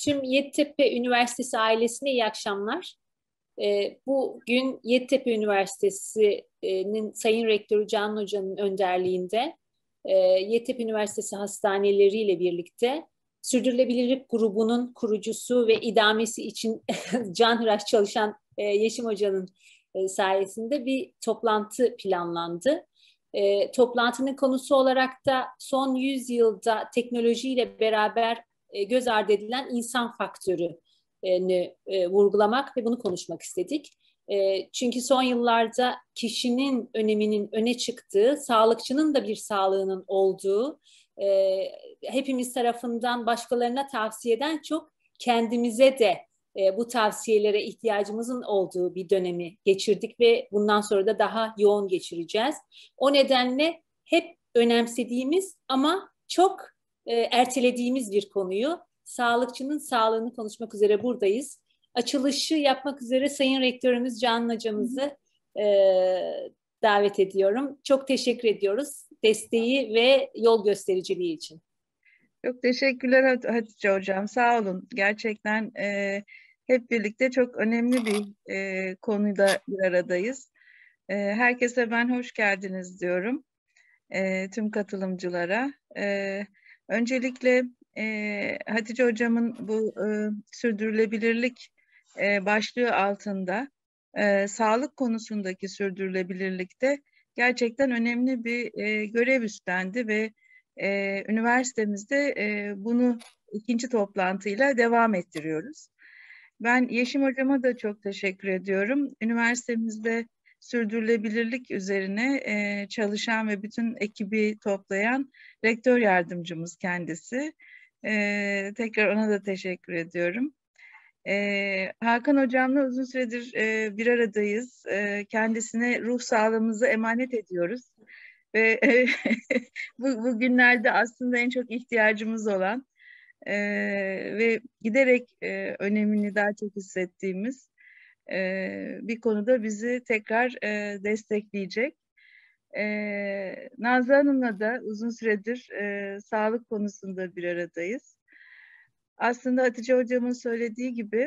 Tüm Yeditepe Üniversitesi ailesine iyi akşamlar. Bugün Yeditepe Üniversitesi'nin Sayın Rektörü Canan Hoca'nın önderliğinde Yeditepe Üniversitesi Hastaneleri ile birlikte Sürdürülebilirlik Grubu'nun kurucusu ve idamesi için canhıraş çalışan Yeşim Hoca'nın sayesinde bir toplantı planlandı. Toplantının konusu olarak da son 100 yılda teknolojiyle beraber göz ardı edilen insan faktörünü vurgulamak ve bunu konuşmak istedik. Çünkü son yıllarda kişinin öneminin öne çıktığı, sağlıkçının da bir sağlığının olduğu, hepimiz tarafından başkalarına tavsiyeden çok kendimize de bu tavsiyelere ihtiyacımızın olduğu bir dönemi geçirdik ve bundan sonra da daha yoğun geçireceğiz. O nedenle hep önemsediğimiz ama çok ertelediğimiz bir konuyu, sağlıkçının sağlığını konuşmak üzere buradayız. Açılışı yapmak üzere Sayın Rektörümüz Canan Hocamızı davet ediyorum. Çok teşekkür ediyoruz desteği ve yol göstericiliği için. Çok teşekkürler Hatice Hocam. Sağ olun. Gerçekten hep birlikte çok önemli bir konuda bir aradayız. Herkese ben hoş geldiniz diyorum. Tüm katılımcılara. Öncelikle Hatice Hocam'ın bu sürdürülebilirlik başlığı altında sağlık konusundaki sürdürülebilirlikte gerçekten önemli bir görev üstlendi ve üniversitemizde bunu ikinci toplantıyla devam ettiriyoruz. Ben Yeşim Hocama da çok teşekkür ediyorum. Üniversitemizde sürdürülebilirlik üzerine çalışan ve bütün ekibi toplayan rektör yardımcımız kendisi. Tekrar ona da teşekkür ediyorum. Hakan Hocam'la uzun süredir bir aradayız. Kendisine ruh sağlığımızı emanet ediyoruz. Ve bu günlerde aslında en çok ihtiyacımız olan ve giderek önemini daha çok hissettiğimiz bir konuda bizi tekrar destekleyecek. Nazlı Hanım'la da uzun süredir sağlık konusunda bir aradayız. Aslında Hatice Hocam'ın söylediği gibi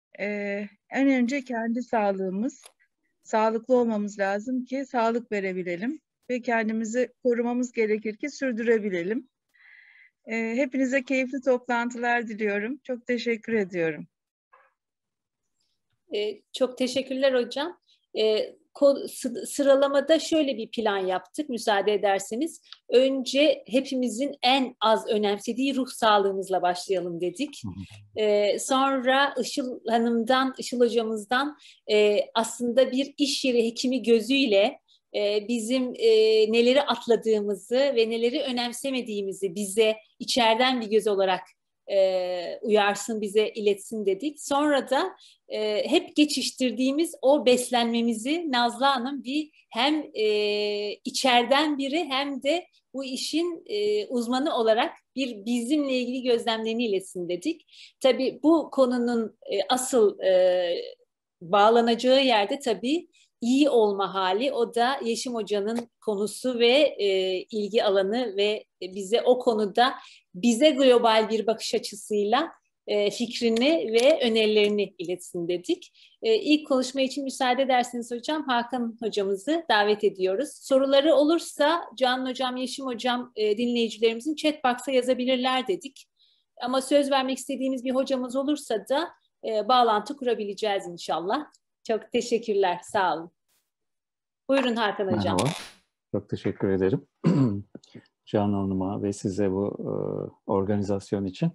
en önce kendi sağlığımız, sağlıklı olmamız lazım ki sağlık verebilelim ve kendimizi korumamız gerekir ki sürdürebilelim. Hepinize keyifli toplantılar diliyorum. Çok teşekkür ediyorum. Çok teşekkürler hocam. Sıralamada şöyle bir plan yaptık müsaade ederseniz. Önce hepimizin en az önemsediği ruh sağlığımızla başlayalım dedik. Sonra Işıl Hanım'dan, Işıl hocamızdan aslında bir iş yeri hekimi gözüyle bizim neleri atladığımızı ve neleri önemsemediğimizi bize içeriden bir göz olarak uyarsın, bize iletsin dedik. Sonra da hep geçiştirdiğimiz o beslenmemizi Nazlı Hanım bir hem içeriden biri hem de bu işin uzmanı olarak bir bizimle ilgili gözlemlerini iletsin dedik. Tabii bu konunun asıl bağlanacağı yerde tabii iyi olma hali, o da Yeşim Hoca'nın konusu ve ilgi alanı ve bize o konuda bize global bir bakış açısıyla fikrini ve önerilerini iletsin dedik. İlk konuşma için müsaade ederseniz hocam Hakan hocamızı davet ediyoruz. Soruları olursa Canan hocam, Yeşim hocam dinleyicilerimizin chat box'a yazabilirler dedik. Ama söz vermek istediğimiz bir hocamız olursa da bağlantı kurabileceğiz inşallah. Çok teşekkürler, sağ olun. Buyurun Hakan hocam. Merhaba, çok teşekkür ederim Canan Hanım'a ve size bu organizasyon için.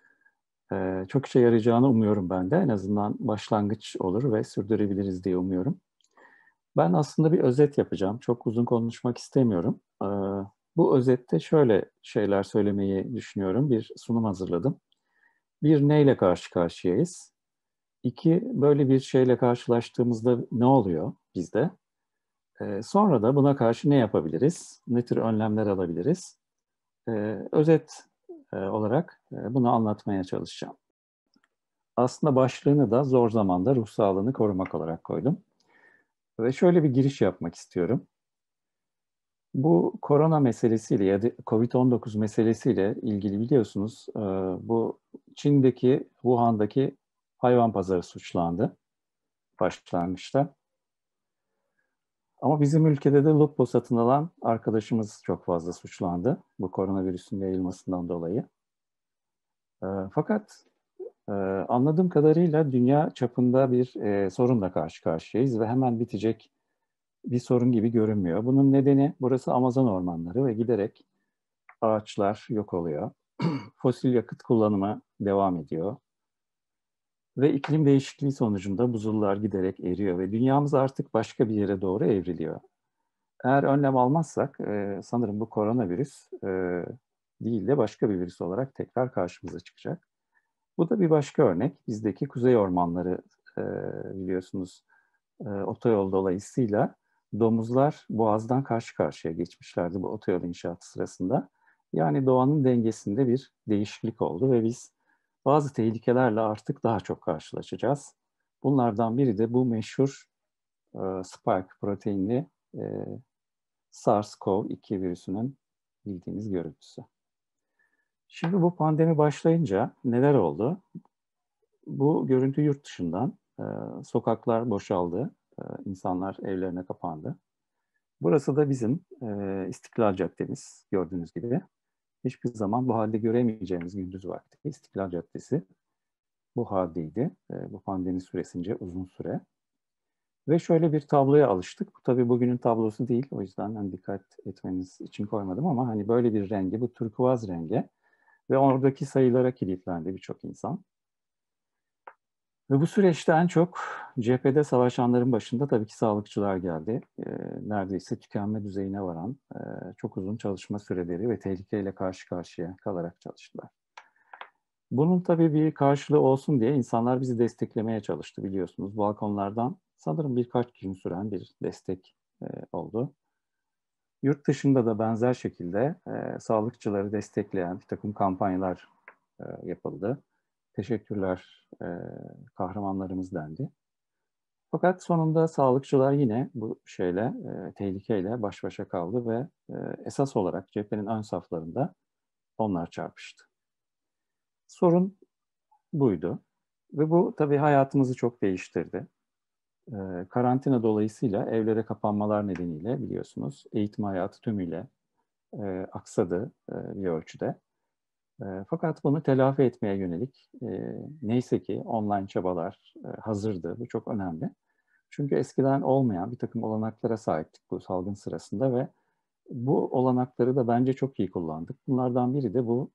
Çok işe yarayacağını umuyorum ben de. En azından başlangıç olur ve sürdürebiliriz diye umuyorum. Ben aslında bir özet yapacağım. Çok uzun konuşmak istemiyorum. Bu özette şöyle şeyler söylemeyi düşünüyorum. Bir sunum hazırladım. Bir, neyle karşı karşıyayız? İki, böyle bir şeyle karşılaştığımızda ne oluyor bizde? Sonra da buna karşı ne yapabiliriz? Ne tür önlemler alabiliriz? Özet olarak bunu anlatmaya çalışacağım. Aslında başlığını da zor zamanda ruh sağlığını korumak olarak koydum. Ve şöyle bir giriş yapmak istiyorum. Bu korona meselesiyle ya da COVID-19 meselesiyle ilgili biliyorsunuz bu Çin'deki, Wuhan'daki hayvan pazarı suçlandı başlangıçta. Ama bizim ülkede de lupo satın alan arkadaşımız çok fazla suçlandı bu koronavirüsün yayılmasından dolayı. Fakat anladığım kadarıyla dünya çapında bir sorunla karşı karşıyayız ve hemen bitecek bir sorun gibi görünmüyor. Bunun nedeni burası Amazon ormanları ve giderek ağaçlar yok oluyor. Fosil yakıt kullanımı devam ediyor. Ve iklim değişikliği sonucunda buzullar giderek eriyor ve dünyamız artık başka bir yere doğru evriliyor. Eğer önlem almazsak sanırım bu koronavirüs değil de başka bir virüs olarak tekrar karşımıza çıkacak. Bu da bir başka örnek. Bizdeki kuzey ormanları biliyorsunuz otoyol dolayısıyla domuzlar boğazdan karşı karşıya geçmişlerdi bu otoyol inşaatı sırasında. Yani doğanın dengesinde bir değişiklik oldu ve biz bazı tehlikelerle artık daha çok karşılaşacağız. Bunlardan biri de bu meşhur spike proteinli SARS-CoV-2 virüsünün bildiğiniz görüntüsü. Şimdi bu pandemi başlayınca neler oldu? Bu görüntü yurt dışından. Sokaklar boşaldı. İnsanlar evlerine kapandı. Burası da bizim İstiklal Caddemiz gördüğünüz gibi. Hiçbir zaman bu halde göremeyeceğimiz gündüz vakti İstiklal Caddesi bu haldeydi. Bu pandemi süresince uzun süre. Ve şöyle bir tabloya alıştık. Bu tabii bugünün tablosu değil. O yüzden hani dikkat etmeniz için koymadım ama hani böyle bir rengi, bu turkuaz rengi ve oradaki sayılara kilitlendi birçok insan. Ve bu süreçte en çok cephede savaşanların başında tabii ki sağlıkçılar geldi. Neredeyse tükenme düzeyine varan çok uzun çalışma süreleri ve tehlikeyle karşı karşıya kalarak çalıştılar. Bunun tabii bir karşılığı olsun diye insanlar bizi desteklemeye çalıştı biliyorsunuz. Balkonlardan sanırım birkaç gün süren bir destek oldu. Yurt dışında da benzer şekilde sağlıkçıları destekleyen bir takım kampanyalar yapıldı. Teşekkürler kahramanlarımız dendi. Fakat sonunda sağlıkçılar yine bu tehlikeyle baş başa kaldı ve esas olarak cephenin ön saflarında onlar çarpıştı. Sorun buydu ve bu tabii hayatımızı çok değiştirdi. Karantina dolayısıyla evlere kapanmalar nedeniyle biliyorsunuz eğitim hayatı tümüyle aksadı bir ölçüde. Fakat bunu telafi etmeye yönelik neyse ki online çabalar hazırdı. Bu çok önemli. Çünkü eskiden olmayan bir takım olanaklara sahiptik bu salgın sırasında ve bu olanakları da bence çok iyi kullandık. Bunlardan biri de bu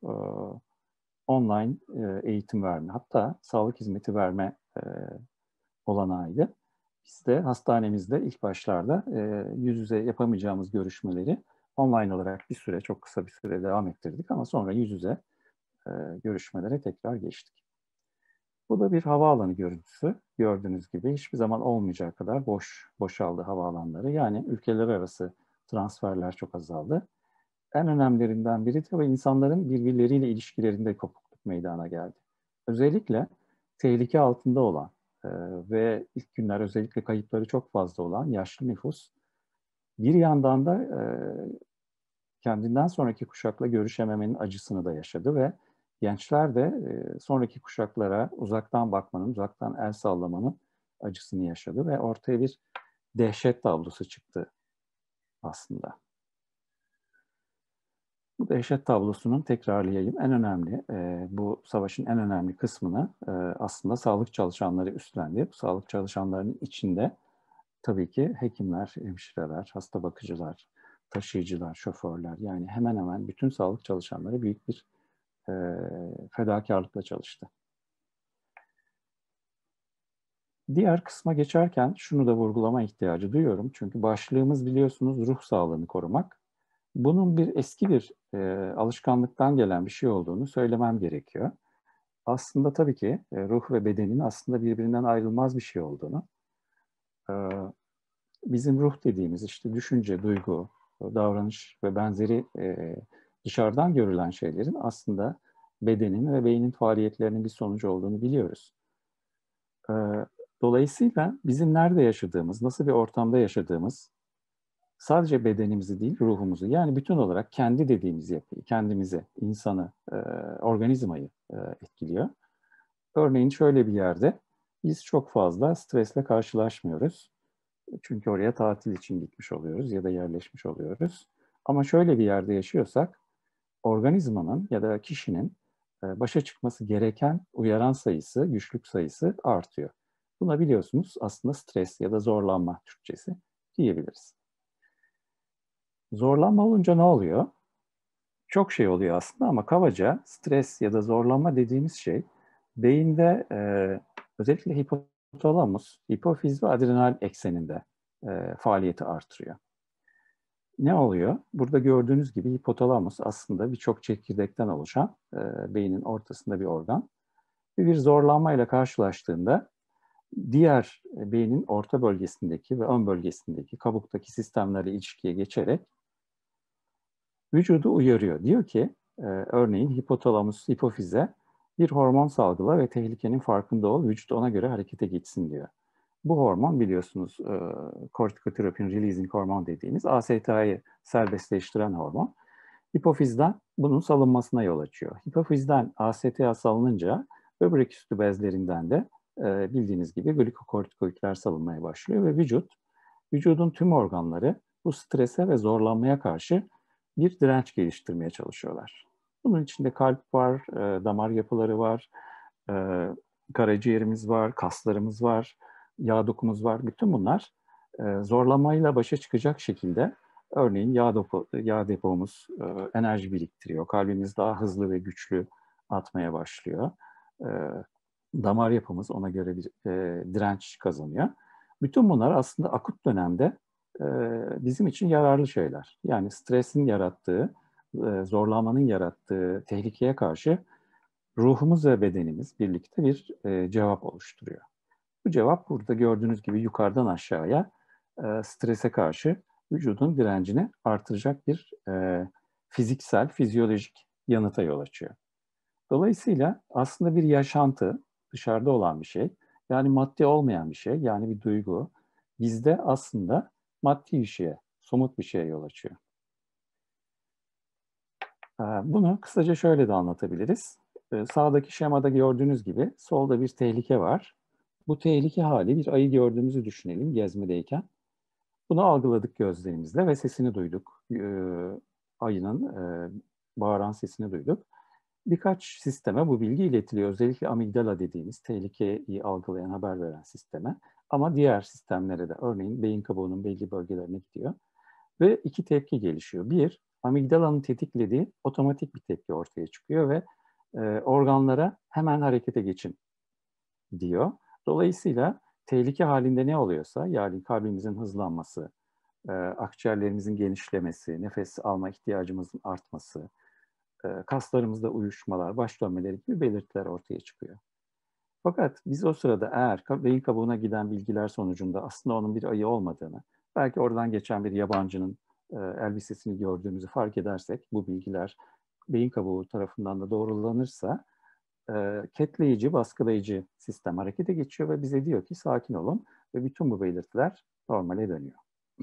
online eğitim verme, hatta sağlık hizmeti verme olanağıydı. Biz de hastanemizde ilk başlarda yüz yüze yapamayacağımız görüşmeleri online olarak bir süre, çok kısa bir süre devam ettirdik ama sonra yüz yüze görüşmelere tekrar geçtik. Bu da bir havaalanı görüntüsü. Gördüğünüz gibi hiçbir zaman olmayacağı kadar boşaldı havaalanları. Yani ülkeler arası transferler çok azaldı. En önemlilerinden biri de insanların birbirleriyle ilişkilerinde kopukluk meydana geldi. Özellikle tehlike altında olan ve ilk günler özellikle kayıpları çok fazla olan yaşlı nüfus bir yandan da kendinden sonraki kuşakla görüşememenin acısını da yaşadı ve gençler de sonraki kuşaklara uzaktan bakmanın, uzaktan el sallamanın acısını yaşadı ve ortaya bir dehşet tablosu çıktı aslında. Bu dehşet tablosunun tekrarlayayım. En önemli, bu savaşın en önemli kısmını aslında sağlık çalışanları üstlendi. Bu sağlık çalışanlarının içinde tabii ki hekimler, hemşireler, hasta bakıcılar, taşıyıcılar, şoförler yani hemen hemen bütün sağlık çalışanları büyük bir fedakarlıkla çalıştı. Diğer kısma geçerken şunu da vurgulama ihtiyacı duyuyorum. Çünkü başlığımız biliyorsunuz ruh sağlığını korumak. Bunun eski bir alışkanlıktan gelen bir şey olduğunu söylemem gerekiyor. Aslında tabii ki ruh ve bedenin aslında birbirinden ayrılmaz bir şey olduğunu, bizim ruh dediğimiz işte düşünce, duygu, davranış ve benzeri dışarıdan görülen şeylerin aslında bedenin ve beynin faaliyetlerinin bir sonucu olduğunu biliyoruz. Dolayısıyla bizim nerede yaşadığımız, nasıl bir ortamda yaşadığımız sadece bedenimizi değil, ruhumuzu yani bütün olarak kendi dediğimiz yapıyı, kendimizi, insanı, organizmayı etkiliyor. Örneğin şöyle bir yerde biz çok fazla stresle karşılaşmıyoruz. Çünkü oraya tatil için gitmiş oluyoruz ya da yerleşmiş oluyoruz. Ama şöyle bir yerde yaşıyorsak organizmanın ya da kişinin başa çıkması gereken uyaran sayısı, güçlük sayısı artıyor. Buna biliyorsunuz aslında stres ya da zorlanma Türkçesi diyebiliriz. Zorlanma olunca ne oluyor? Çok şey oluyor aslında ama kabaca stres ya da zorlanma dediğimiz şey beyinde özellikle hipotalamus, hipofiz ve adrenal ekseninde faaliyeti artırıyor. Ne oluyor? Burada gördüğünüz gibi hipotalamus aslında birçok çekirdekten oluşan beynin ortasında bir organ. Ve bir zorlanmayla karşılaştığında diğer beynin orta bölgesindeki ve ön bölgesindeki kabuktaki sistemlerle ilişkiye geçerek vücudu uyarıyor. Diyor ki örneğin hipotalamus hipofize bir hormon salgıla ve tehlikenin farkında ol, vücut ona göre harekete geçsin diyor. Bu hormon biliyorsunuz kortikotropin releasing hormon dediğimiz AST'yi serbestleştiren hormon. Hipofizden bunun salınmasına yol açıyor. Hipofizden ASTA salınınca böbrek üstü bezlerinden de bildiğiniz gibi glikokortikoidler salınmaya başlıyor ve vücudun tüm organları bu strese ve zorlanmaya karşı bir direnç geliştirmeye çalışıyorlar. Bunun içinde kalp var, damar yapıları var, karaciğerimiz var, kaslarımız var, yağ dokumuz var. Bütün bunlar zorlamayla başa çıkacak şekilde örneğin yağ depomuz enerji biriktiriyor. Kalbimiz daha hızlı ve güçlü atmaya başlıyor. Damar yapımız ona göre bir direnç kazanıyor. Bütün bunlar aslında akut dönemde bizim için yararlı şeyler. Yani stresin yarattığı, zorlamanın yarattığı tehlikeye karşı ruhumuz ve bedenimiz birlikte bir cevap oluşturuyor. Bu cevap burada gördüğünüz gibi yukarıdan aşağıya strese karşı vücudun direncini artıracak bir fiziksel, fizyolojik yanıta yol açıyor. Dolayısıyla aslında bir yaşantı, dışarıda olan bir şey, yani maddi olmayan bir şey, yani bir duygu, bizde aslında maddi bir şeye, somut bir şeye yol açıyor. Bunu kısaca şöyle de anlatabiliriz. Sağdaki şemada gördüğünüz gibi solda bir tehlike var. Bu tehlike hali bir ayı gördüğümüzü düşünelim gezmedeyken. Bunu algıladık gözlerimizle ve sesini duyduk. Ayının bağıran sesini duyduk. Birkaç sisteme bu bilgi iletiliyor. Özellikle amigdala dediğimiz tehlikeyi algılayan, haber veren sisteme. Ama diğer sistemlere de örneğin beyin kabuğunun belli bölgelerine gidiyor. Ve iki tepki gelişiyor. Bir, amigdalanın tetiklediği otomatik bir tepki ortaya çıkıyor ve organlara hemen harekete geçin diyor. Dolayısıyla tehlike halinde ne oluyorsa, yani kalbimizin hızlanması, akciğerlerimizin genişlemesi, nefes alma ihtiyacımızın artması, kaslarımızda uyuşmalar, baş dönmeleri gibi belirtiler ortaya çıkıyor. Fakat biz o sırada eğer beyin kabuğuna giden bilgiler sonucunda aslında onun bir ayı olmadığını, belki oradan geçen bir yabancının elbisesini gördüğümüzü fark edersek, bu bilgiler beyin kabuğu tarafından da doğrulanırsa, ketleyici, baskılayıcı sistem harekete geçiyor ve bize diyor ki sakin olun ve bütün bu belirtiler normale dönüyor.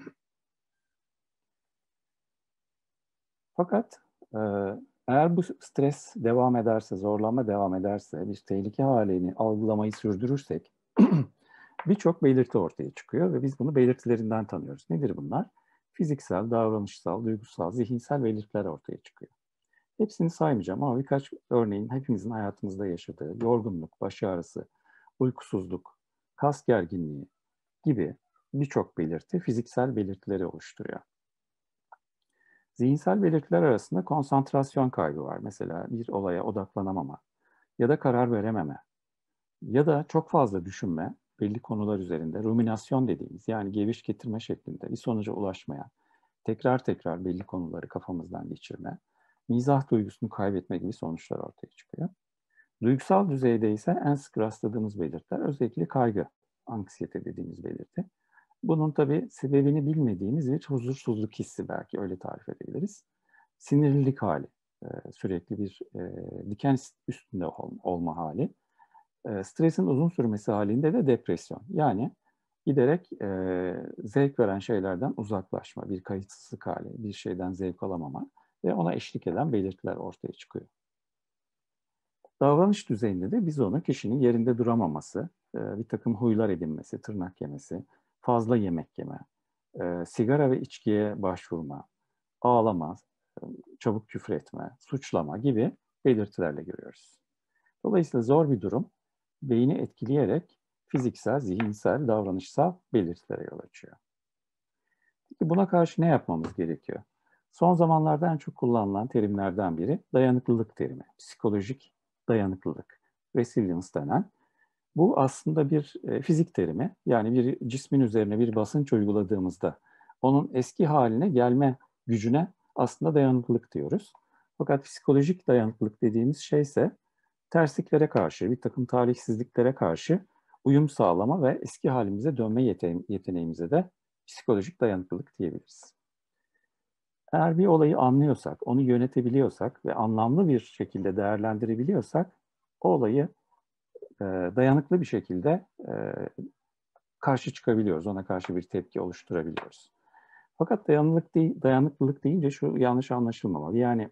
Fakat eğer bu stres devam ederse, zorlanma devam ederse, bir tehlike halini algılamayı sürdürürsek birçok belirti ortaya çıkıyor ve biz bunu belirtilerinden tanıyoruz. Nedir bunlar? Fiziksel, davranışsal, duygusal, zihinsel belirtiler ortaya çıkıyor. Hepsini saymayacağım ama birkaç örneğin hepimizin hayatımızda yaşadığı yorgunluk, baş ağrısı, uykusuzluk, kas gerginliği gibi birçok belirti fiziksel belirtileri oluşturuyor. Zihinsel belirtiler arasında konsantrasyon kaybı var. Mesela bir olaya odaklanamama ya da karar verememe ya da çok fazla düşünme, belli konular üzerinde ruminasyon dediğimiz yani geviş getirme şeklinde bir sonuca ulaşmayan, tekrar tekrar belli konuları kafamızdan geçirme, mizah duygusunu kaybetme gibi sonuçlar ortaya çıkıyor. Duygusal düzeyde ise en sık rastladığımız belirtiler özellikle kaygı, anksiyete dediğimiz belirti. Bunun tabii sebebini bilmediğimiz bir huzursuzluk hissi belki öyle tarif edebiliriz. Sinirlilik hali, sürekli bir diken üstünde olma hali. Stresin uzun sürmesi halinde de depresyon. Yani giderek zevk veren şeylerden uzaklaşma, bir kayıtsızlık hali, bir şeyden zevk alamama ve ona eşlik eden belirtiler ortaya çıkıyor. Davranış düzeyinde de biz onu kişinin yerinde duramaması, bir takım huylar edinmesi, tırnak yemesi, fazla yemek yeme, sigara ve içkiye başvurma, ağlama, çabuk küfür etme, suçlama gibi belirtilerle görüyoruz. Dolayısıyla zor bir durum beyni etkileyerek fiziksel, zihinsel, davranışsal belirtilere yol açıyor. Peki buna karşı ne yapmamız gerekiyor? Son zamanlarda en çok kullanılan terimlerden biri dayanıklılık terimi. Psikolojik dayanıklılık, resilience denen. Bu aslında bir fizik terimi. Yani bir cismin üzerine bir basınç uyguladığımızda onun eski haline gelme gücüne aslında dayanıklılık diyoruz. Fakat psikolojik dayanıklılık dediğimiz şey ise tersliklere karşı, bir takım talihsizliklere karşı uyum sağlama ve eski halimize dönme yeteneğimize de psikolojik dayanıklılık diyebiliriz. Eğer bir olayı anlıyorsak, onu yönetebiliyorsak ve anlamlı bir şekilde değerlendirebiliyorsak o olayı dayanıklı bir şekilde karşı çıkabiliyoruz. Ona karşı bir tepki oluşturabiliyoruz. Fakat dayanıklılık deyince şu yanlış anlaşılmamalı. Yani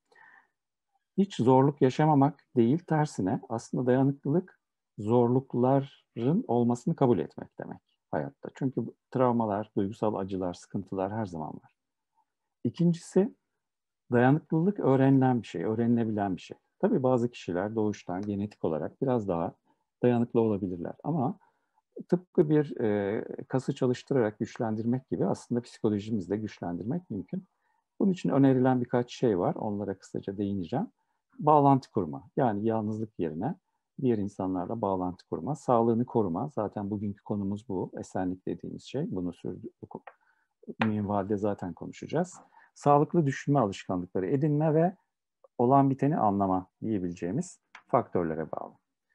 hiç zorluk yaşamamak değil, tersine aslında dayanıklılık zorlukların olmasını kabul etmek demek hayatta. Çünkü travmalar, duygusal acılar, sıkıntılar her zaman var. İkincisi, dayanıklılık öğrenilen bir şey, öğrenilebilen bir şey. Tabii bazı kişiler doğuştan genetik olarak biraz daha dayanıklı olabilirler. Ama tıpkı bir kası çalıştırarak güçlendirmek gibi aslında psikolojimizi de güçlendirmek mümkün. Bunun için önerilen birkaç şey var. Onlara kısaca değineceğim. Bağlantı kurma. Yani yalnızlık yerine diğer insanlarla bağlantı kurma. Sağlığını koruma. Zaten bugünkü konumuz bu. Esenlik dediğimiz şey. Bunu minvalde zaten konuşacağız. Sağlıklı düşünme alışkanlıkları edinme ve olan biteni anlama diyebileceğimiz faktörlere bağlı.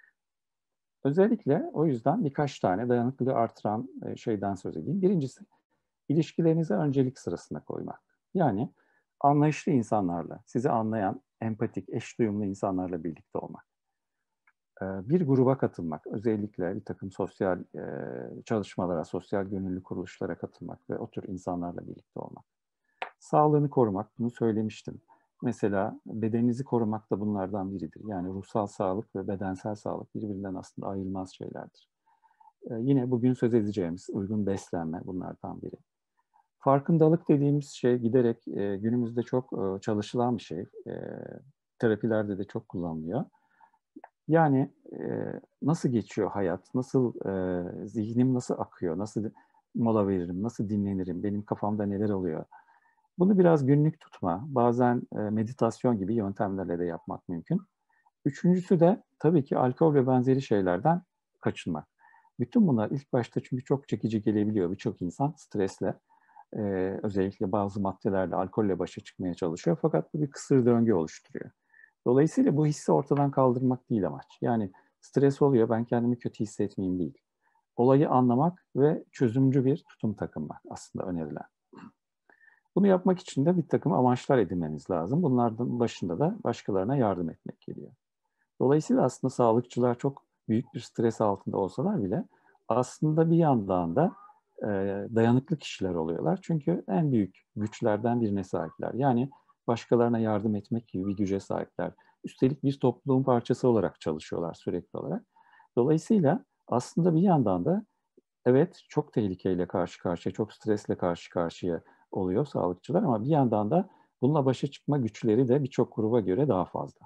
Özellikle o yüzden birkaç tane dayanıklılığı artıran şeyden söz edeyim. Birincisi, ilişkilerinizi öncelik sırasına koymak. Yani anlayışlı insanlarla, sizi anlayan, empatik, eş duyumlu insanlarla birlikte olmak. Bir gruba katılmak, özellikle bir takım sosyal çalışmalara, sosyal gönüllü kuruluşlara katılmak ve o tür insanlarla birlikte olmak. Sağlığını korumak, bunu söylemiştim. Mesela bedeninizi korumak da bunlardan biridir. Yani ruhsal sağlık ve bedensel sağlık birbirinden aslında ayrılmaz şeylerdir. Yine bugün söz edeceğimiz uygun beslenme bunlardan biri. Farkındalık dediğimiz şey giderek günümüzde çok çalışılan bir şey. Terapilerde de çok kullanılıyor. Yani nasıl geçiyor hayat, nasıl zihnim nasıl akıyor, nasıl mola veririm, nasıl dinlenirim, benim kafamda neler oluyor. Bunu biraz günlük tutma, bazen meditasyon gibi yöntemlerle de yapmak mümkün. Üçüncüsü de tabii ki alkol ve benzeri şeylerden kaçınmak. Bütün bunlar ilk başta çünkü çok çekici gelebiliyor. Birçok insan stresle, özellikle bazı maddelerle, alkolle başa çıkmaya çalışıyor. Fakat bu bir kısır döngü oluşturuyor. Dolayısıyla bu hissi ortadan kaldırmak değil amaç. Yani stres oluyor, ben kendimi kötü hissetmeyeyim değil. Olayı anlamak ve çözümcü bir tutum takınmak aslında önerilen. Bunu yapmak için de bir takım amaçlar edinmeniz lazım. Bunlardan başında da başkalarına yardım etmek geliyor. Dolayısıyla aslında sağlıkçılar çok büyük bir stres altında olsalar bile aslında bir yandan da dayanıklı kişiler oluyorlar. Çünkü en büyük güçlerden birine sahipler. Yani başkalarına yardım etmek gibi bir güce sahipler. Üstelik bir topluluğun parçası olarak çalışıyorlar sürekli olarak. Dolayısıyla aslında bir yandan da evet çok tehlikeyle karşı karşıya, çok stresle karşı karşıya oluyor sağlıkçılar ama bir yandan da bununla başa çıkma güçleri de birçok gruba göre daha fazla.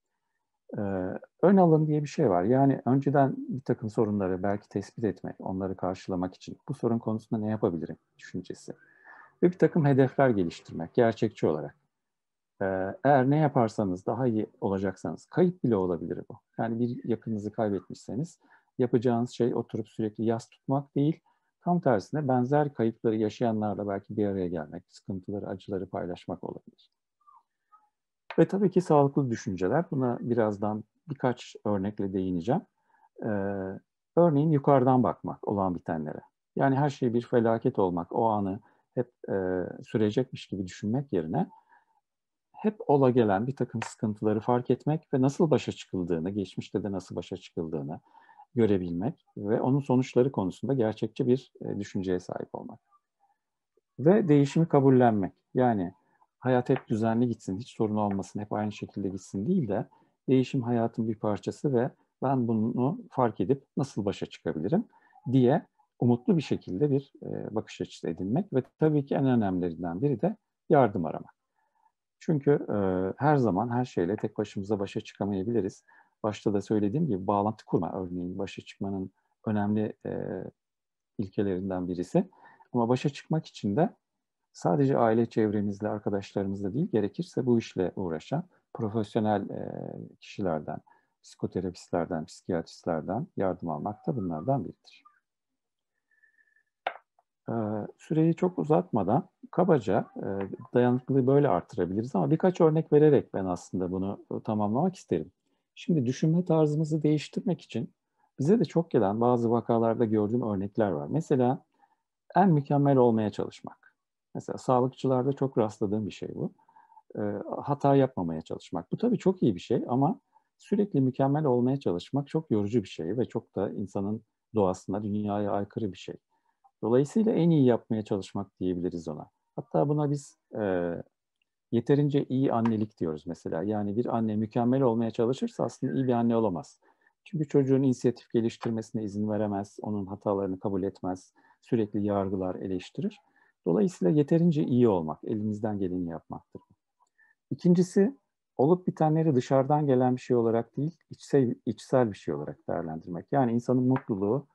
Ön alım diye bir şey var. Yani önceden bir takım sorunları belki tespit etmek, onları karşılamak için bu sorun konusunda ne yapabilirim düşüncesi. Ve bir takım hedefler geliştirmek gerçekçi olarak. Eğer ne yaparsanız daha iyi olacaksanız, kayıp bile olabilir bu. Yani bir yakınınızı kaybetmişseniz yapacağınız şey oturup sürekli yas tutmak değil, tam tersine benzer kayıpları yaşayanlarla belki bir araya gelmek, sıkıntıları, acıları paylaşmak olabilir. Ve tabii ki sağlıklı düşünceler. Buna birazdan birkaç örnekle değineceğim. Örneğin yukarıdan bakmak olan bitenlere. Yani her şey bir felaket olmak, o anı hep sürecekmiş gibi düşünmek yerine hep ola gelen bir takım sıkıntıları fark etmek ve nasıl başa çıkıldığını, geçmişte de nasıl başa çıkıldığını görebilmek ve onun sonuçları konusunda gerçekçi bir düşünceye sahip olmak. Ve değişimi kabullenmek. Yani hayat hep düzenli gitsin, hiç sorun olmasın, hep aynı şekilde gitsin değil de Değişim hayatın bir parçası ve ben bunu fark edip nasıl başa çıkabilirim diye umutlu bir şekilde bir bakış açısı edinmek ve tabii ki en önemlilerinden biri de yardım aramak. Çünkü her zaman her şeyle tek başımıza başa çıkamayabiliriz. Başta da söylediğim gibi bağlantı kurma örneğin başa çıkmanın önemli ilkelerinden birisi. Ama başa çıkmak için de sadece aile çevremizle, arkadaşlarımızla değil, gerekirse bu işle uğraşan profesyonel kişilerden, psikoterapistlerden, psikiyatristlerden yardım almak da bunlardan biridir. Süreyi çok uzatmadan kabaca dayanıklılığı böyle artırabiliriz ama birkaç örnek vererek ben aslında bunu tamamlamak isterim. Şimdi düşünme tarzımızı değiştirmek için bize de çok gelen bazı vakalarda gördüğüm örnekler var. Mesela en mükemmel olmaya çalışmak. Mesela sağlıkçılarda çok rastladığım bir şey bu. Hata yapmamaya çalışmak. Bu tabii çok iyi bir şey ama sürekli mükemmel olmaya çalışmak çok yorucu bir şey ve çok da insanın doğasına, dünyaya aykırı bir şey. Dolayısıyla en iyi yapmaya çalışmak diyebiliriz ona. Hatta buna biz yeterince iyi annelik diyoruz mesela. Yani bir anne mükemmel olmaya çalışırsa aslında iyi bir anne olamaz. Çünkü çocuğun inisiyatif geliştirmesine izin veremez, onun hatalarını kabul etmez, sürekli yargılar, eleştirir. Dolayısıyla yeterince iyi olmak, elimizden geleni yapmaktır. İkincisi, olup bitenleri dışarıdan gelen bir şey olarak değil, içsel bir şey olarak değerlendirmek. Yani insanın mutluluğu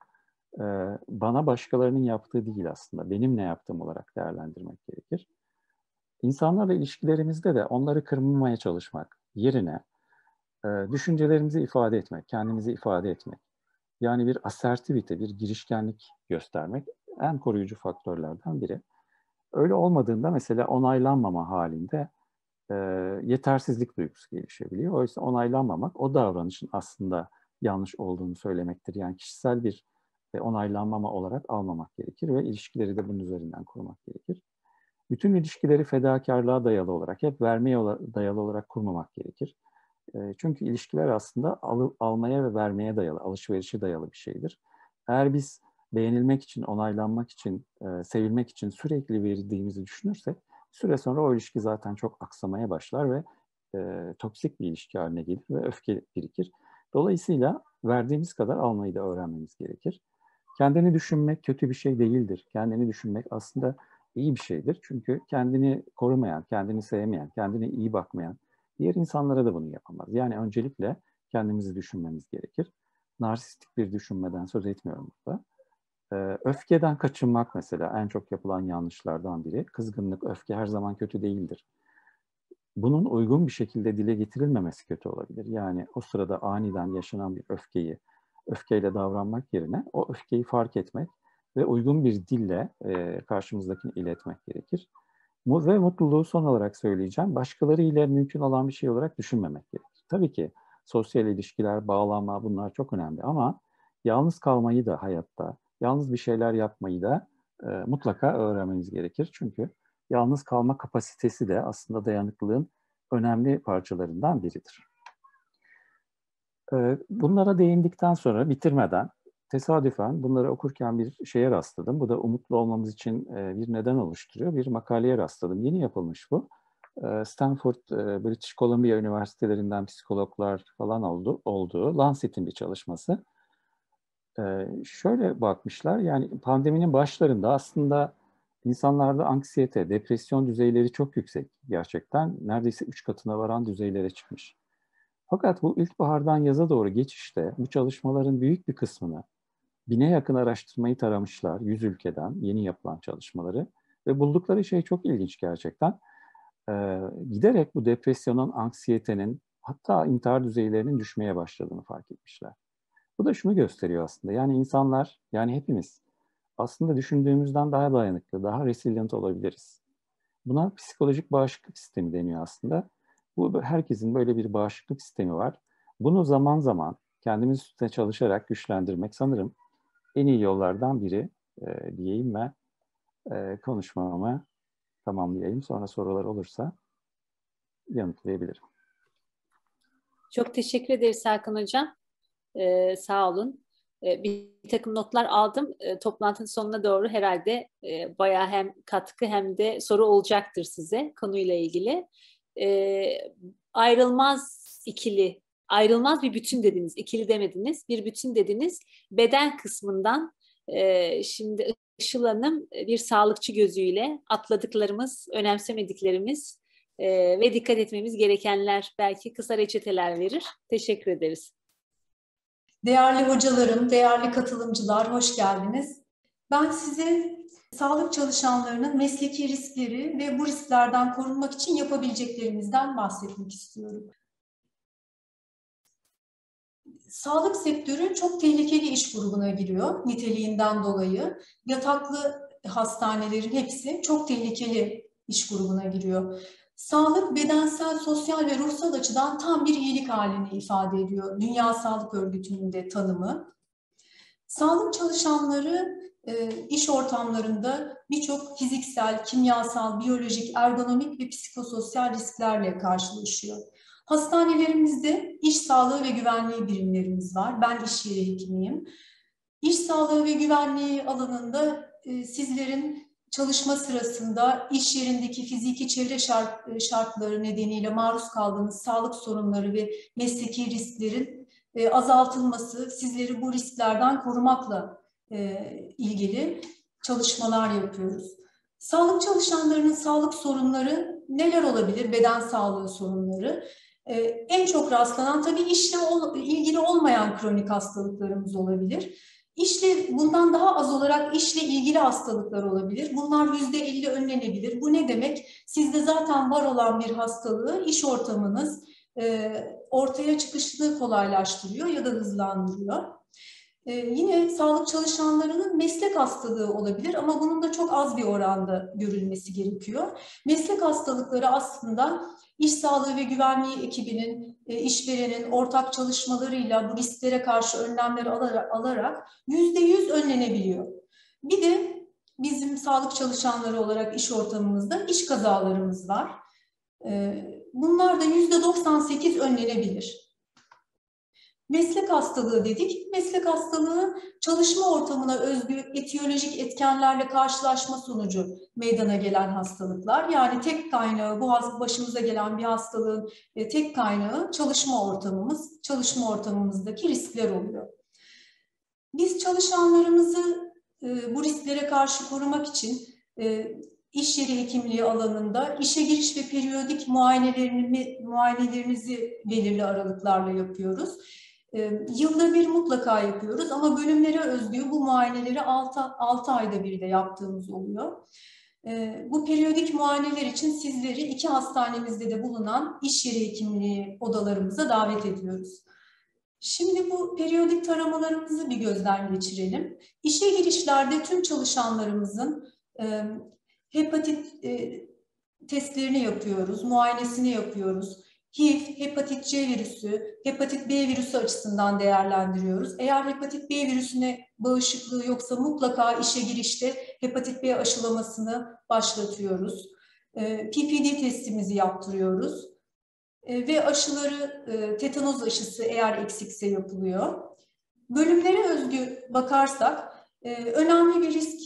bana başkalarının yaptığı değil aslında, benim ne yaptığım olarak değerlendirmek gerekir. İnsanlarla ilişkilerimizde de onları kırmamaya çalışmak yerine düşüncelerimizi ifade etmek, kendimizi ifade etmek. Yani bir asertivite, bir girişkenlik göstermek en koruyucu faktörlerden biri. Öyle olmadığında mesela onaylanmama halinde yetersizlik duygusu gelişebiliyor. Oysa onaylanmamak o davranışın aslında yanlış olduğunu söylemektir. Yani kişisel bir onaylanmama olarak almamak gerekir ve ilişkileri de bunun üzerinden kurmak gerekir. Bütün ilişkileri fedakarlığa dayalı olarak, hep vermeye dayalı olarak kurmamak gerekir. Çünkü ilişkiler aslında almaya ve vermeye dayalı, alışverişe dayalı bir şeydir. Eğer biz beğenilmek için, onaylanmak için, sevilmek için sürekli verdiğimizi düşünürsek, süre sonra o ilişki zaten çok aksamaya başlar ve toksik bir ilişki haline gelir ve öfke birikir. Dolayısıyla verdiğimiz kadar almayı da öğrenmemiz gerekir. Kendini düşünmek kötü bir şey değildir. Kendini düşünmek aslında iyi bir şeydir. Çünkü kendini korumayan, kendini sevmeyen, kendine iyi bakmayan diğer insanlara da bunu yapamaz. Yani öncelikle kendimizi düşünmemiz gerekir. Narsistik bir düşünmeden söz etmiyorum burada. Öfkeden kaçınmak mesela en çok yapılan yanlışlardan biri. Kızgınlık, öfke her zaman kötü değildir. Bunun uygun bir şekilde dile getirilmemesi kötü olabilir. Yani o sırada aniden yaşanan bir öfkeyle davranmak yerine o öfkeyi fark etmek ve uygun bir dille karşımızdakini iletmek gerekir. Ve mutluluğu son olarak söyleyeceğim. Başkaları ile mümkün olan bir şey olarak düşünmemek gerekir. Tabii ki sosyal ilişkiler, bağlanma bunlar çok önemli ama yalnız kalmayı da hayatta, yalnız bir şeyler yapmayı da mutlaka öğrenmemiz gerekir. Çünkü yalnız kalma kapasitesi de aslında dayanıklılığın önemli parçalarından biridir. Bunlara değindikten sonra bitirmeden tesadüfen bunları okurken bir şeye rastladım. Bu da umutlu olmamız için bir neden oluşturuyor. Bir makaleye rastladım. Yeni yapılmış bu. Stanford, British Columbia üniversitelerinden psikologlar falan olduğu Lancet'in bir çalışması. Şöyle bakmışlar, yani pandeminin başlarında aslında insanlarda anksiyete, depresyon düzeyleri çok yüksek gerçekten. Neredeyse 3 katına varan düzeylere çıkmış. Fakat bu ilkbahardan yaza doğru geçişte bu çalışmaların büyük bir kısmını, 1000'e yakın araştırmayı taramışlar 100 ülkeden yeni yapılan çalışmaları ve buldukları şey çok ilginç gerçekten. Giderek bu depresyonun, anksiyetenin hatta intihar düzeylerinin düşmeye başladığını fark etmişler. Bu da şunu gösteriyor aslında, yani insanlar, yani hepimiz aslında düşündüğümüzden daha dayanıklı, daha resilient olabiliriz. Buna psikolojik bağışıklık sistemi deniyor aslında. Bu, herkesin böyle bir bağışıklık sistemi var. Bunu zaman zaman kendimiz üstüne çalışarak güçlendirmek sanırım en iyi yollardan biri diyeyim ve konuşmamı tamamlayayım. Sonra sorular olursa yanıtlayabilirim. Çok teşekkür ederiz Serkan Hocam. Sağ olun. Bir takım notlar aldım. Toplantının sonuna doğru herhalde bayağı hem katkı hem de soru olacaktır size konuyla ilgili. Ayrılmaz ikili ayrılmaz bir bütün dediniz, ikili demediniz, bir bütün dediniz. Beden kısmından şimdi Işıl Hanım bir sağlıkçı gözüyle atladıklarımız, önemsemediklerimiz ve dikkat etmemiz gerekenler, belki kısa reçeteler verir. Teşekkür ederiz. Değerli hocalarım, değerli katılımcılar, hoş geldiniz. Ben size sağlık çalışanlarının mesleki riskleri ve bu risklerden korunmak için yapabileceklerimizden bahsetmek istiyorum. Sağlık sektörü çok tehlikeli iş grubuna giriyor niteliğinden dolayı. Yataklı hastanelerin hepsi çok tehlikeli iş grubuna giriyor. Sağlık bedensel, sosyal ve ruhsal açıdan tam bir iyilik halini ifade ediyor. Dünya Sağlık Örgütü'nün de tanımı. Sağlık çalışanları iş ortamlarında birçok fiziksel, kimyasal, biyolojik, ergonomik ve psikososyal risklerle karşılaşıyor. Hastanelerimizde iş sağlığı ve güvenliği birimlerimiz var. Ben iş yeri hekimiyim. İş sağlığı ve güvenliği alanında sizlerin çalışma sırasında iş yerindeki fiziki çevre şartları nedeniyle maruz kaldığınız sağlık sorunları ve mesleki risklerin azaltılması, sizleri bu risklerden korumakla ilgili çalışmalar yapıyoruz. Sağlık çalışanlarının sağlık sorunları neler olabilir? Beden sağlığı sorunları. En çok rastlanan tabii işle ilgili olmayan kronik hastalıklarımız olabilir. Bundan daha az olarak işle ilgili hastalıklar olabilir. Bunlar %50 önlenebilir. Bu ne demek? Sizde zaten var olan bir hastalığı iş ortamınız ortaya çıkışını kolaylaştırıyor ya da hızlandırıyor. Yine sağlık çalışanlarının meslek hastalığı olabilir ama bunun da çok az bir oranda görülmesi gerekiyor. Meslek hastalıkları aslında İş Sağlığı ve Güvenliği ekibinin, işverenin ortak çalışmalarıyla bu risklere karşı önlemleri alarak %100 önlenebiliyor. Bir de bizim sağlık çalışanları olarak iş ortamımızda iş kazalarımız var. Bunlar da %98 önlenebilir. Meslek hastalığı dedik. Meslek hastalığı çalışma ortamına özgü etiyolojik etkenlerle karşılaşma sonucu meydana gelen hastalıklar. Yani tek kaynağı, bu başımıza gelen bir hastalığın tek kaynağı çalışma ortamımız, çalışma ortamımızdaki riskler oluyor. Biz çalışanlarımızı bu risklere karşı korumak için iş yeri hekimliği alanında işe giriş ve periyodik muayenelerimizi belirli aralıklarla yapıyoruz. Yılda bir mutlaka yapıyoruz ama bölümlere özgü bu muayeneleri 6 ayda bir de yaptığımız oluyor. Bu periyodik muayeneler için sizleri 2 hastanemizde de bulunan iş yeri hekimliği odalarımıza davet ediyoruz. Şimdi bu periyodik taramalarımızı bir gözden geçirelim. İşe girişlerde tüm çalışanlarımızın hepatit testlerini yapıyoruz, muayenesini yapıyoruz. HIV, hepatit C virüsü, hepatit B virüsü açısından değerlendiriyoruz. Eğer hepatit B virüsüne bağışıklığı yoksa mutlaka işe girişte hepatit B aşılamasını başlatıyoruz. PPD testimizi yaptırıyoruz. Ve aşıları, tetanoz aşısı eğer eksikse yapılıyor. Bölümlere özgü bakarsak, önemli bir risk,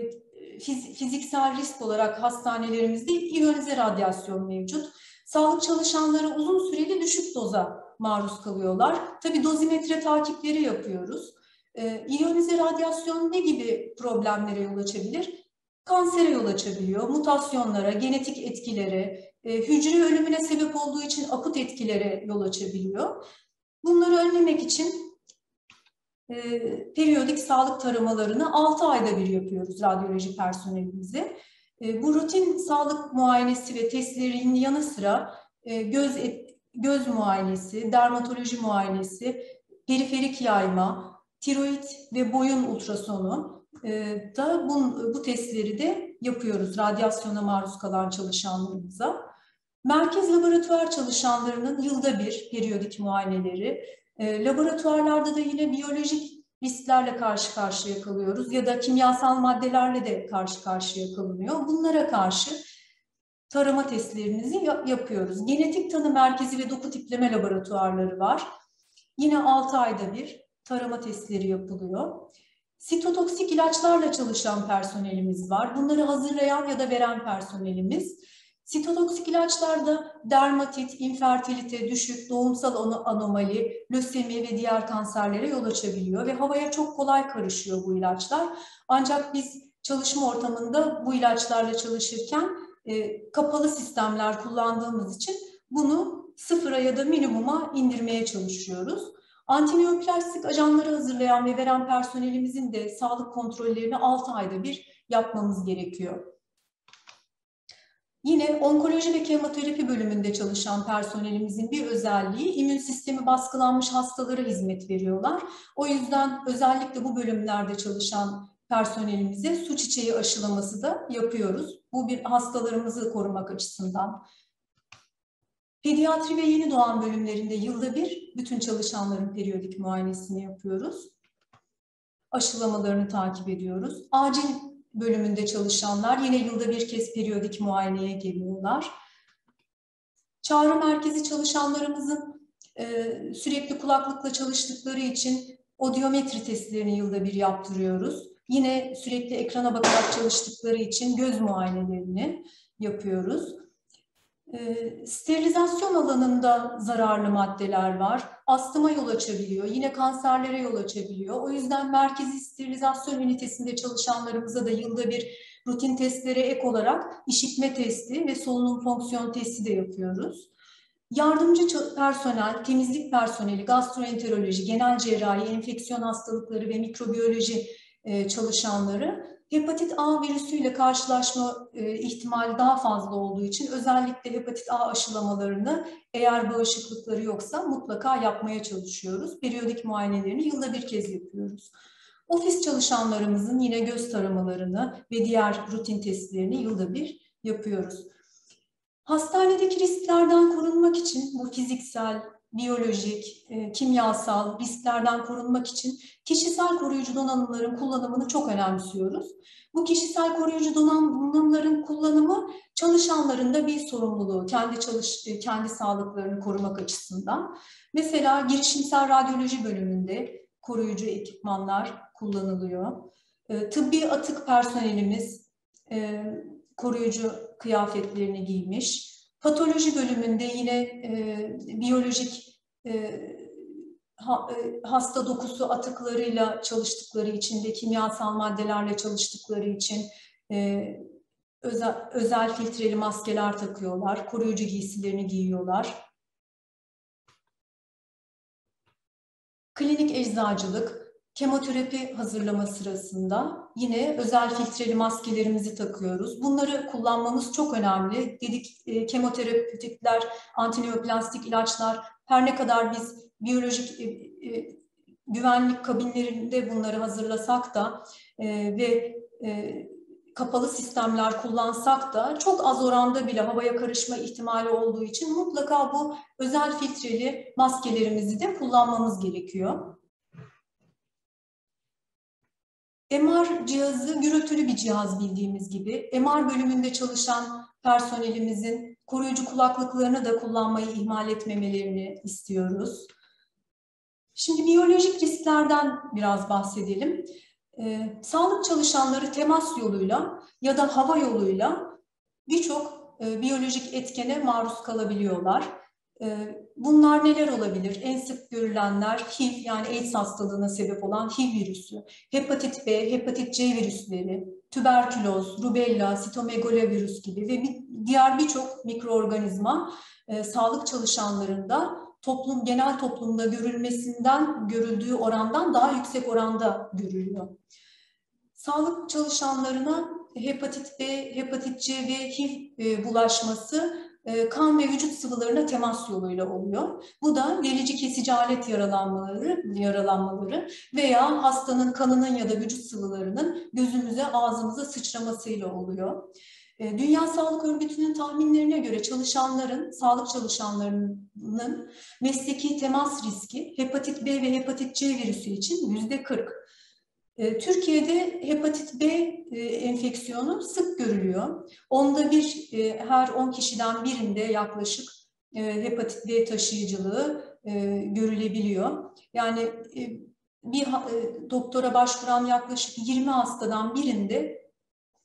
fiziksel risk olarak hastanelerimizde iyonize radyasyon mevcut. Sağlık çalışanları uzun süreli düşük doza maruz kalıyorlar. Tabii dozimetre takipleri yapıyoruz. İyonize radyasyon ne gibi problemlere yol açabilir? Kansere yol açabiliyor, mutasyonlara, genetik etkilere, hücre ölümüne sebep olduğu için akut etkilere yol açabiliyor. Bunları önlemek için periyodik sağlık taramalarını 6 ayda bir yapıyoruz radyoloji personelimize. Bu rutin sağlık muayenesi ve testlerinin yanı sıra göz muayenesi, dermatoloji muayenesi, periferik yayma, tiroid ve boyun ultrasonu da bu testleri de yapıyoruz radyasyona maruz kalan çalışanlarımıza. Merkez laboratuvar çalışanlarının yılda bir periyodik muayeneleri, laboratuvarlarda da yine biyolojik risklerle karşı karşıya kalıyoruz ya da kimyasal maddelerle de karşı karşıya kalınıyor. Bunlara karşı tarama testlerimizi yapıyoruz. Genetik tanı merkezi ve doku tipleme laboratuvarları var. Yine 6 ayda bir tarama testleri yapılıyor. Sitotoksik ilaçlarla çalışan personelimiz var. Bunları hazırlayan ya da veren personelimiz. Sitotoksik ilaçlarda dermatit, infertilite, düşük, doğumsal anomali, lösemi ve diğer kanserlere yol açabiliyor ve havaya çok kolay karışıyor bu ilaçlar. Ancak biz çalışma ortamında bu ilaçlarla çalışırken kapalı sistemler kullandığımız için bunu sıfıra ya da minimuma indirmeye çalışıyoruz. Antineoplastik ajanları hazırlayan ve veren personelimizin de sağlık kontrollerini 6 ayda bir yapmamız gerekiyor. Yine onkoloji ve kemoterapi bölümünde çalışan personelimizin bir özelliği, immün sistemi baskılanmış hastalara hizmet veriyorlar. O yüzden özellikle bu bölümlerde çalışan personelimize su çiçeği aşılaması da yapıyoruz. Bu bir hastalarımızı korumak açısından. Pediatri ve yeni doğan bölümlerinde yılda bir bütün çalışanların periyodik muayenesini yapıyoruz. Aşılamalarını takip ediyoruz. Acil bölümünde çalışanlar yine yılda bir kez periyodik muayeneye geliyorlar. Çağrı merkezi çalışanlarımızın sürekli kulaklıkla çalıştıkları için odiometri testlerini yılda bir yaptırıyoruz. Yine sürekli ekrana bakarak çalıştıkları için göz muayenelerini yapıyoruz. Sterilizasyon alanında zararlı maddeler var. Astıma yol açabiliyor. Yine kanserlere yol açabiliyor. O yüzden merkezi sterilizasyon ünitesinde çalışanlarımıza da yılda bir rutin testlere ek olarak işitme testi ve solunum fonksiyon testi de yapıyoruz. Yardımcı personel, temizlik personeli, gastroenteroloji, genel cerrahi, enfeksiyon hastalıkları ve mikrobiyoloji çalışanları hepatit A virüsüyle karşılaşma ihtimali daha fazla olduğu için özellikle hepatit A aşılamalarını eğer bağışıklıkları yoksa mutlaka yapmaya çalışıyoruz. Periyodik muayenelerini yılda bir kez yapıyoruz. Ofis çalışanlarımızın yine göz taramalarını ve diğer rutin testlerini yılda bir yapıyoruz. Hastanedeki risklerden korunmak için bu fiziksel, biyolojik, kimyasal risklerden korunmak için kişisel koruyucu donanımların kullanımını çok önemsiyoruz. Bu kişisel koruyucu donanımların kullanımı çalışanların da bir sorumluluğu, kendi sağlıklarını korumak açısından. Mesela girişimsel radyoloji bölümünde koruyucu ekipmanlar kullanılıyor. Tıbbi atık personelimiz koruyucu kıyafetlerini giymiş. Patoloji bölümünde yine biyolojik hasta dokusu atıklarıyla çalıştıkları için de kimyasal maddelerle çalıştıkları için özel filtreli maskeler takıyorlar, koruyucu giysilerini giyiyorlar. Klinik eczacılık, kemoterapi hazırlama sırasında yine özel filtreli maskelerimizi takıyoruz. Bunları kullanmamız çok önemli. Dedik kemoterapötikler, antineoplastik ilaçlar, her ne kadar biz biyolojik güvenlik kabinlerinde bunları hazırlasak da ve kapalı sistemler kullansak da çok az oranda bile havaya karışma ihtimali olduğu için mutlaka bu özel filtreli maskelerimizi de kullanmamız gerekiyor. MR cihazı gürültülü bir cihaz bildiğimiz gibi. MR bölümünde çalışan personelimizin koruyucu kulaklıklarını da kullanmayı ihmal etmemelerini istiyoruz. Şimdi biyolojik risklerden biraz bahsedelim. Sağlık çalışanları temas yoluyla ya da hava yoluyla birçok biyolojik etkene maruz kalabiliyorlar. Bunlar neler olabilir? En sık görülenler HIV yani AIDS hastalığına sebep olan HIV virüsü, hepatit B, hepatit C virüsleri, tüberküloz, rubella, sitomegalovirüs gibi ve diğer birçok mikroorganizma sağlık çalışanlarında genel toplumda görüldüğü orandan daha yüksek oranda görülüyor. Sağlık çalışanlarına hepatit B, hepatit C ve HIV bulaşması kan ve vücut sıvılarına temas yoluyla oluyor. Bu da delici kesici alet yaralanmaları veya hastanın kanının ya da vücut sıvılarının gözümüze, ağzımıza sıçramasıyla oluyor. Dünya Sağlık Örgütü'nün tahminlerine göre sağlık çalışanlarının mesleki temas riski hepatit B ve hepatit C virüsü için %40. Türkiye'de hepatit B enfeksiyonu sık görülüyor. Her 10 kişiden birinde yaklaşık hepatit B taşıyıcılığı görülebiliyor. Yani bir doktora başvuran yaklaşık 20 hastadan birinde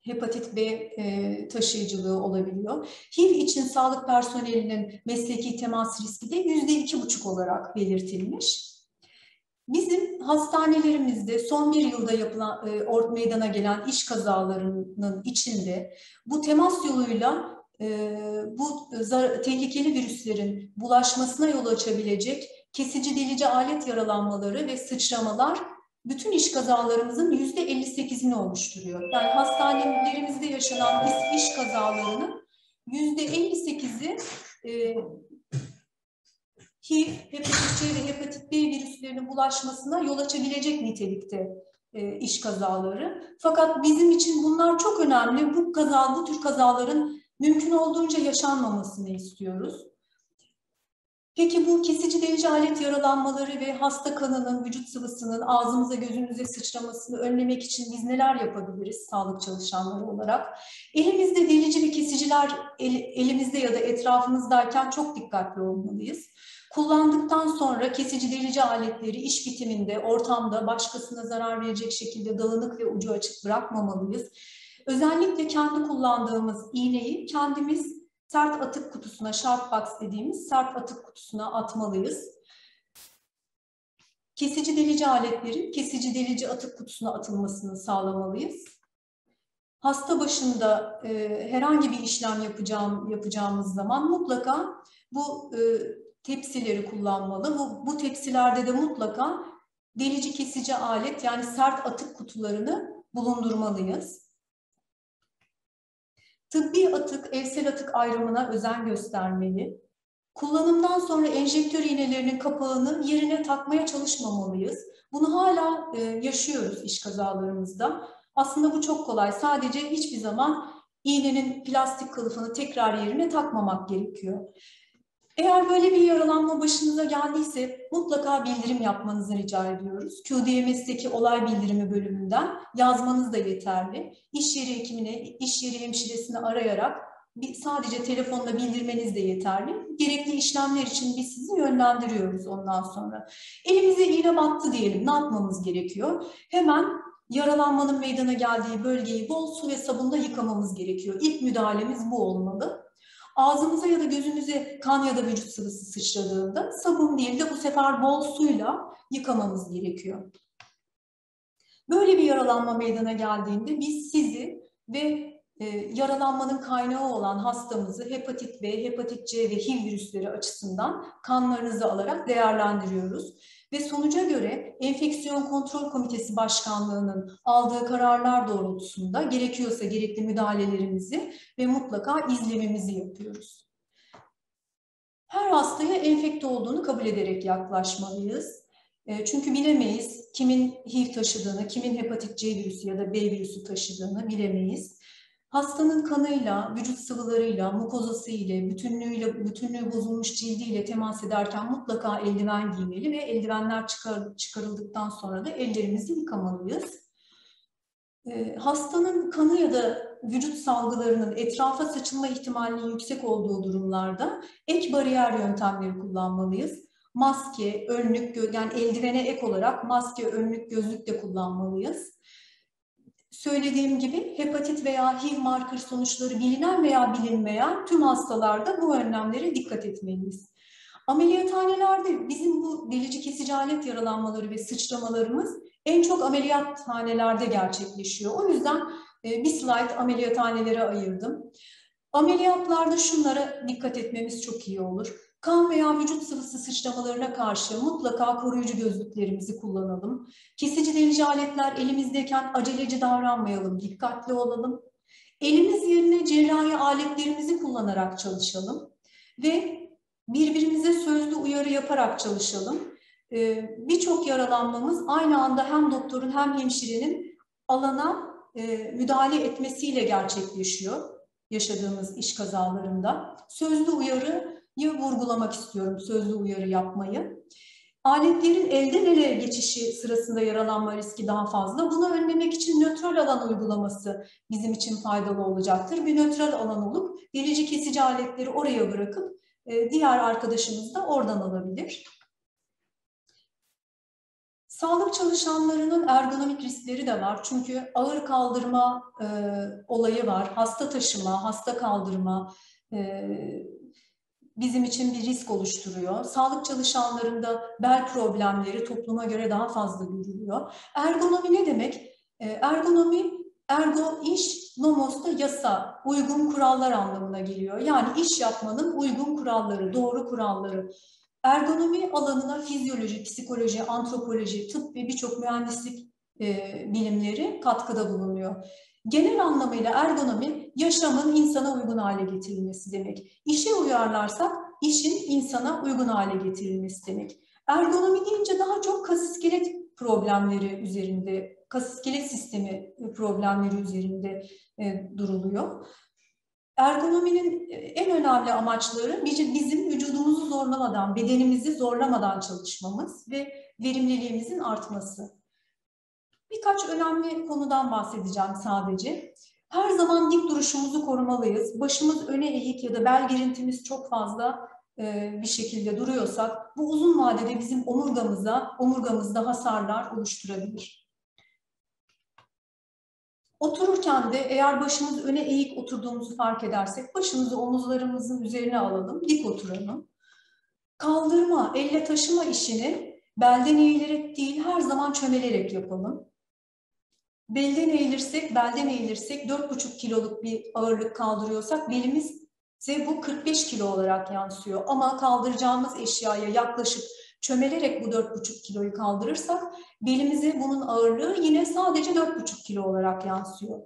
hepatit B taşıyıcılığı olabiliyor. HIV için sağlık personelinin mesleki temas riski de %2,5 olarak belirtilmiş. Bizim hastanelerimizde son bir yılda yapılan meydana gelen iş kazalarının içinde bu temas yoluyla bu tehlikeli virüslerin bulaşmasına yol açabilecek kesici delici alet yaralanmaları ve sıçramalar bütün iş kazalarımızın %58'ini oluşturuyor. Yani hastanelerimizde yaşanan iş kazalarının %58'i HIV, hepatit C ve hepatit B virüslerinin bulaşmasına yol açabilecek nitelikte iş kazaları. Fakat bizim için bunlar çok önemli. Bu tür kazaların mümkün olduğunca yaşanmamasını istiyoruz. Peki bu kesici delici alet yaralanmaları ve hasta kanının, vücut sıvısının ağzımıza, gözümüze sıçramasını önlemek için biz neler yapabiliriz sağlık çalışanları olarak? Elimizde delici ve kesiciler elimizde ya da etrafımızdayken çok dikkatli olmalıyız. Kullandıktan sonra kesici delici aletleri iş bitiminde, ortamda başkasına zarar verecek şekilde dağınık ve ucu açık bırakmamalıyız. Özellikle kendi kullandığımız iğneyi kendimiz sert atık kutusuna, sharp box dediğimiz sert atık kutusuna atmalıyız. Kesici delici aletlerin kesici delici atık kutusuna atılmasını sağlamalıyız. Hasta başında herhangi bir işlem yapacağımız zaman mutlaka bu tepsileri kullanmalı. Bu tepsilerde de mutlaka delici kesici alet yani sert atık kutularını bulundurmalıyız. Tıbbi atık, evsel atık ayrımına özen göstermeli. Kullanımdan sonra enjektör iğnelerinin kapağını yerine takmaya çalışmamalıyız. Bunu hala yaşıyoruz iş kazalarımızda. Aslında bu çok kolay. Sadece hiçbir zaman iğnenin plastik kılıfını tekrar yerine takmamak gerekiyor. Eğer böyle bir yaralanma başınıza geldiyse mutlaka bildirim yapmanızı rica ediyoruz. QDMS'teki olay bildirimi bölümünden yazmanız da yeterli. İş yeri hekimine, iş yeri hemşiresini arayarak sadece telefonla bildirmeniz de yeterli. Gerekli işlemler için biz sizi yönlendiriyoruz ondan sonra. Elimize iğne battı diyelim. Ne yapmamız gerekiyor? Hemen yaralanmanın meydana geldiği bölgeyi bol su ve sabunla yıkamamız gerekiyor. İlk müdahalemiz bu olmalı. Ağzımıza ya da gözümüze kan ya da vücut sıvısı sıçradığında sabun değil de bu sefer bol suyla yıkamamız gerekiyor. Böyle bir yaralanma meydana geldiğinde biz sizi ve yaralanmanın kaynağı olan hastamızı hepatit B, hepatit C ve HIV virüsleri açısından kanlarınızı alarak değerlendiriyoruz. Ve sonuca göre Enfeksiyon Kontrol Komitesi Başkanlığı'nın aldığı kararlar doğrultusunda gerekiyorsa gerekli müdahalelerimizi ve mutlaka izlemimizi yapıyoruz. Her hastaya enfekte olduğunu kabul ederek yaklaşmalıyız. Çünkü bilemeyiz kimin HIV taşıdığını, kimin hepatit C virüsü ya da B virüsü taşıdığını bilemeyiz. Hastanın kanıyla, vücut sıvılarıyla, mukozası ile, bütünlüğü bozulmuş cildiyle temas ederken mutlaka eldiven giymeli ve eldivenler çıkarıldıktan sonra da ellerimizi yıkamalıyız. Hastanın kanı ya da vücut salgılarının etrafa saçılma ihtimalinin yüksek olduğu durumlarda ek bariyer yöntemleri kullanmalıyız. Maske, önlük, yani eldivene ek olarak maske, önlük, gözlük de kullanmalıyız. Söylediğim gibi hepatit veya HIV marker sonuçları bilinen veya bilinmeyen tüm hastalarda bu önlemlere dikkat etmeliyiz. Ameliyathanelerde bizim bu delici kesici alet yaralanmaları ve sıçramalarımız en çok ameliyathanelerde gerçekleşiyor. O yüzden bir slide ameliyathanelere ayırdım. Ameliyatlarda şunlara dikkat etmemiz çok iyi olur. Kan veya vücut sıvısı sıçramalarına karşı mutlaka koruyucu gözlüklerimizi kullanalım. Kesici delici aletler elimizdeyken aceleci davranmayalım, dikkatli olalım. Elimiz yerine cerrahi aletlerimizi kullanarak çalışalım ve birbirimize sözlü uyarı yaparak çalışalım. Birçok yaralanmamız aynı anda hem doktorun hem hemşirenin alana müdahale etmesiyle gerçekleşiyor yaşadığımız iş kazalarında. Sözlü uyarıyı vurgulamak istiyorum, sözlü uyarı yapmayı. Aletlerin elden ele geçişi sırasında yaralanma riski daha fazla. Bunu önlemek için nötral alan uygulaması bizim için faydalı olacaktır. Bir nötral alan olup delici kesici aletleri oraya bırakıp diğer arkadaşımız da oradan alabilir. Sağlık çalışanlarının ergonomik riskleri de var. Çünkü ağır kaldırma olayı var. Hasta taşıma, hasta kaldırma bizim için bir risk oluşturuyor. Sağlık çalışanlarında bel problemleri topluma göre daha fazla görülüyor. Ergonomi ne demek? Ergonomi, ergo iş, nomos da yasa, uygun kurallar anlamına geliyor. Yani iş yapmanın uygun kuralları, doğru kuralları. Ergonomi alanına fizyoloji, psikoloji, antropoloji, tıp ve birçok mühendislik bilimleri katkıda bulunuyor. Genel anlamıyla ergonomi, yaşamın insana uygun hale getirilmesi demek. İşe uyarlarsak, işin insana uygun hale getirilmesi demek. Ergonomi deyince daha çok kas iskelet problemleri üzerinde, kas iskelet sistemi problemleri üzerinde duruluyor. Ergonominin en önemli amaçları bizim vücudumuzu zorlamadan, bedenimizi zorlamadan çalışmamız ve verimliliğimizin artması. Birkaç önemli konudan bahsedeceğim sadece. Her zaman dik duruşumuzu korumalıyız. Başımız öne eğik ya da bel gerintimiz çok fazla bir şekilde duruyorsak, bu uzun vadede bizim omurgamızda hasarlar oluşturabilir. Otururken de eğer başımız öne eğik oturduğumuzu fark edersek, başımızı omuzlarımızın üzerine alalım, dik oturalım. Kaldırma, elle taşıma işini belden eğilerek değil, her zaman çömelerek yapalım. Belden eğilirsek 4,5 kiloluk bir ağırlık kaldırıyorsak belimize bu 45 kilo olarak yansıyor. Ama kaldıracağımız eşyaya yaklaşık çömelerek bu 4,5 kiloyu kaldırırsak belimize bunun ağırlığı yine sadece 4,5 kilo olarak yansıyor.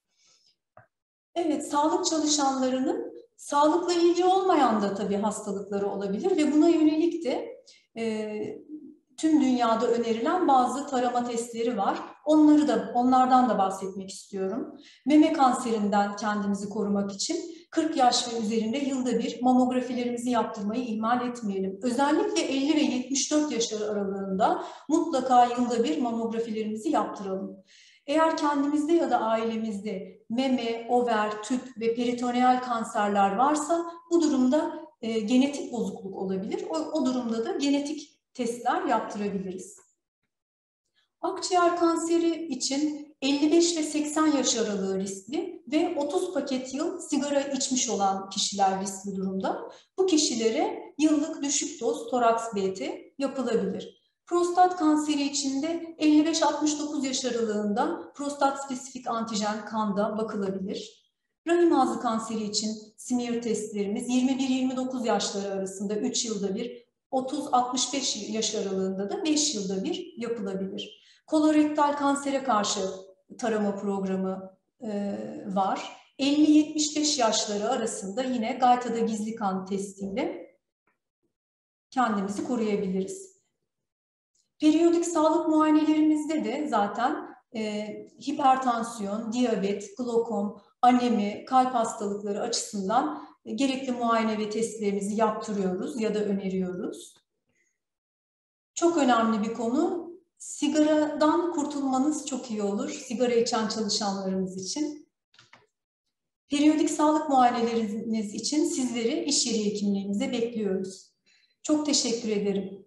Evet, sağlık çalışanlarının sağlıkla ilgili olmayan da tabii hastalıkları olabilir ve buna yönelik de tüm dünyada önerilen bazı tarama testleri var. Onlardan da bahsetmek istiyorum. Meme kanserinden kendimizi korumak için 40 yaş ve üzerinde yılda bir mamografilerimizi yaptırmayı ihmal etmeyelim. Özellikle 50 ve 74 yaş aralığında mutlaka yılda bir mamografilerimizi yaptıralım. Eğer kendimizde ya da ailemizde meme, over, tüp ve peritoneal kanserler varsa bu durumda genetik bozukluk olabilir. O durumda da genetik testler yaptırabiliriz. Akciğer kanseri için 55 ve 80 yaş aralığı riskli ve 30 paket yıl sigara içmiş olan kişiler riskli durumda. Bu kişilere yıllık düşük doz toraks BT yapılabilir. Prostat kanseri için de 55-69 yaş aralığında prostat spesifik antijen kanda bakılabilir. Rahim ağzı kanseri için smear testlerimiz 21-29 yaşları arasında 3 yılda bir, 30-65 yaş aralığında da 5 yılda bir yapılabilir. Kolorektal kansere karşı tarama programı var. 50-75 yaşları arasında yine gaytada gizli kan testiyle kendimizi koruyabiliriz. Periyodik sağlık muayenelerimizde de zaten hipertansiyon, diyabet, glokom, anemi, kalp hastalıkları açısından gerekli muayene ve testlerimizi yaptırıyoruz ya da öneriyoruz. Çok önemli bir konu, sigaradan kurtulmanız çok iyi olur, sigara içen çalışanlarımız için. Periyodik sağlık muayeneleriniz için sizleri iş yeri hekimliğimize bekliyoruz. Çok teşekkür ederim.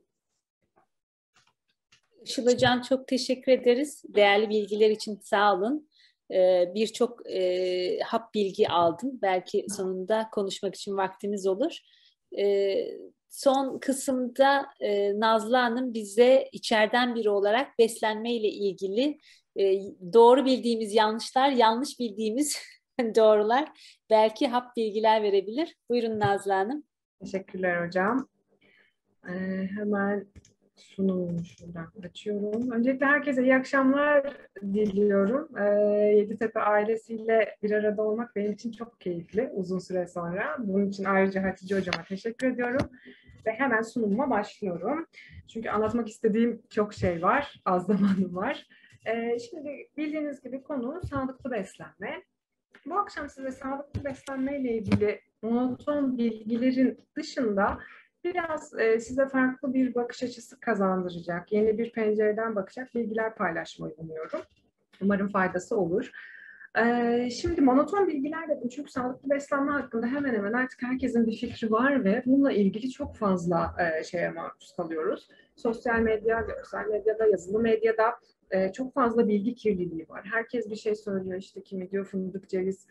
Işıl Hocam çok teşekkür ederiz. Değerli bilgiler için sağ olun. Birçok hap bilgi aldım. Belki sonunda konuşmak için vaktimiz olur. Son kısımda Nazlı Hanım bize içeriden biri olarak beslenme ile ilgili doğru bildiğimiz yanlışlar, yanlış bildiğimiz doğrular, belki hap bilgiler verebilir. Buyurun Nazlı Hanım. Teşekkürler hocam. Hemen sunumumu şuradan açıyorum. Öncelikle herkese iyi akşamlar diliyorum. Yeditepe ailesiyle bir arada olmak benim için çok keyifli uzun süre sonra. Bunun için ayrıca Hatice Hocama teşekkür ediyorum. Ve hemen sunumuma başlıyorum. Çünkü anlatmak istediğim çok şey var, az zamanım var. Şimdi bildiğiniz gibi konu sağlıklı beslenme. Bu akşam size sağlıklı beslenme ile ilgili monoton bilgilerin dışında biraz size farklı bir bakış açısı kazandıracak, yeni bir pencereden bakacak bilgiler paylaşmayı umuyorum. Umarım faydası olur. Şimdi monoton bilgiler dedim çünkü sağlıklı beslenme hakkında hemen hemen artık herkesin bir fikri var ve bununla ilgili çok fazla şeye maruz kalıyoruz. Sosyal medya, görsel medyada, yazılı medyada çok fazla bilgi kirliliği var. Herkes bir şey söylüyor, işte kimi diyor fındık, ceviz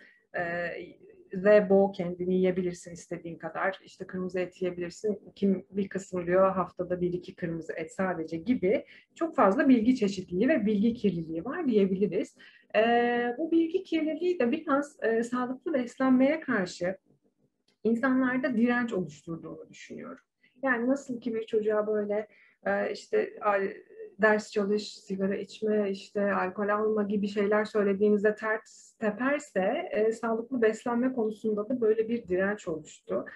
ve bol, kendini yiyebilirsin istediğin kadar. İşte kırmızı et yiyebilirsin. Kim bir kısım diyor haftada 1-2 kırmızı et sadece gibi. Çok fazla bilgi çeşitliliği ve bilgi kirliliği var diyebiliriz. Bu bilgi kirliliği de biraz sağlıklı beslenmeye karşı insanlarda direnç oluşturduğunu düşünüyorum. Yani nasıl ki bir çocuğa böyle işte ders çalış, sigara içme, işte alkol alma gibi şeyler söylediğinizde ters teperse sağlıklı beslenme konusunda da böyle bir direnç oluştu.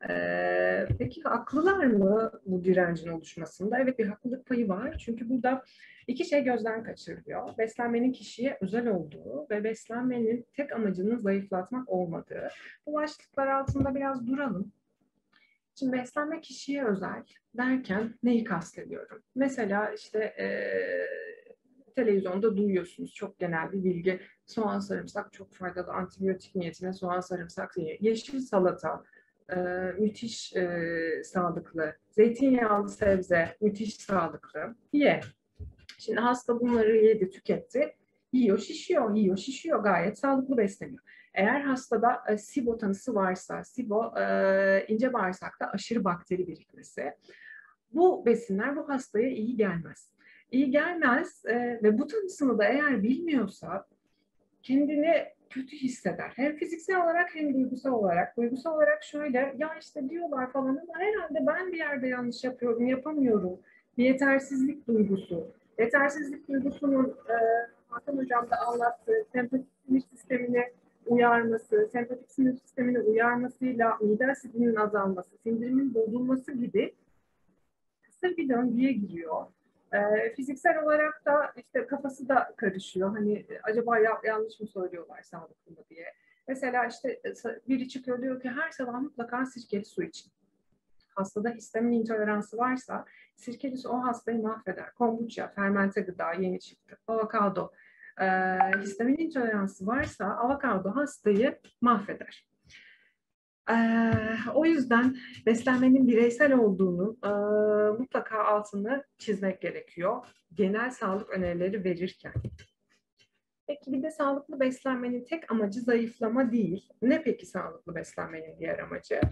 Peki haklılar mı bu direncin oluşmasında? Evet, bir haklılık payı var. Çünkü burada iki şey gözden kaçırılıyor. Beslenmenin kişiye özel olduğu ve beslenmenin tek amacının zayıflatmak olmadığı. Bu başlıklar altında biraz duralım. Şimdi beslenme kişiye özel derken neyi kastediyorum? Mesela işte televizyonda duyuyorsunuz çok genel bir bilgi. Soğan sarımsak çok faydalı, antibiyotik niyetine soğan sarımsak ye. Yeşil salata müthiş sağlıklı. Zeytinyağlı sebze müthiş sağlıklı. Ye. Şimdi hasta bunları yedi, tüketti. Yiyor, şişiyor, yiyor, şişiyor. Gayet sağlıklı besleniyor. Eğer hastada SIBO tanısı varsa, SIBO ince bağırsakta aşırı bakteri birikmesi, bu besinler bu hastaya iyi gelmez. İyi gelmez ve bu tanısını da eğer bilmiyorsa kendini kötü hisseder. Hem fiziksel olarak hem duygusal olarak. Duygusal olarak şöyle, ya işte diyorlar falan ama herhalde ben bir yerde yanlış yapıyorum, yapamıyorum. Bir yetersizlik duygusu. Yetersizlik duygusunun Hakan Hocam da anlattığı sempatik sinir sistemini uyarması, sempatik sinir sistemini uyarmasıyla mide asidinin azalması, sindirimin bozulması gibi kısır bir döngüye giriyor. Fiziksel olarak da işte kafası da karışıyor. Hani acaba yanlış mı söylüyorlar sağlıklı mı diye. Mesela işte biri çıkıyor diyor ki her sabah mutlaka sirkeli su için. Hastada histamin intoleransı varsa sirkeli su o hastayı mahveder. Kombuça, fermente gıda yeni çıktı. Avokado. Histamin intoleransı varsa avokado hastayı mahveder. O yüzden beslenmenin bireysel olduğunu mutlaka altını çizmek gerekiyor. Genel sağlık önerileri verirken. Peki bir de sağlıklı beslenmenin tek amacı zayıflama değil. Ne peki sağlıklı beslenmenin diğer amacı?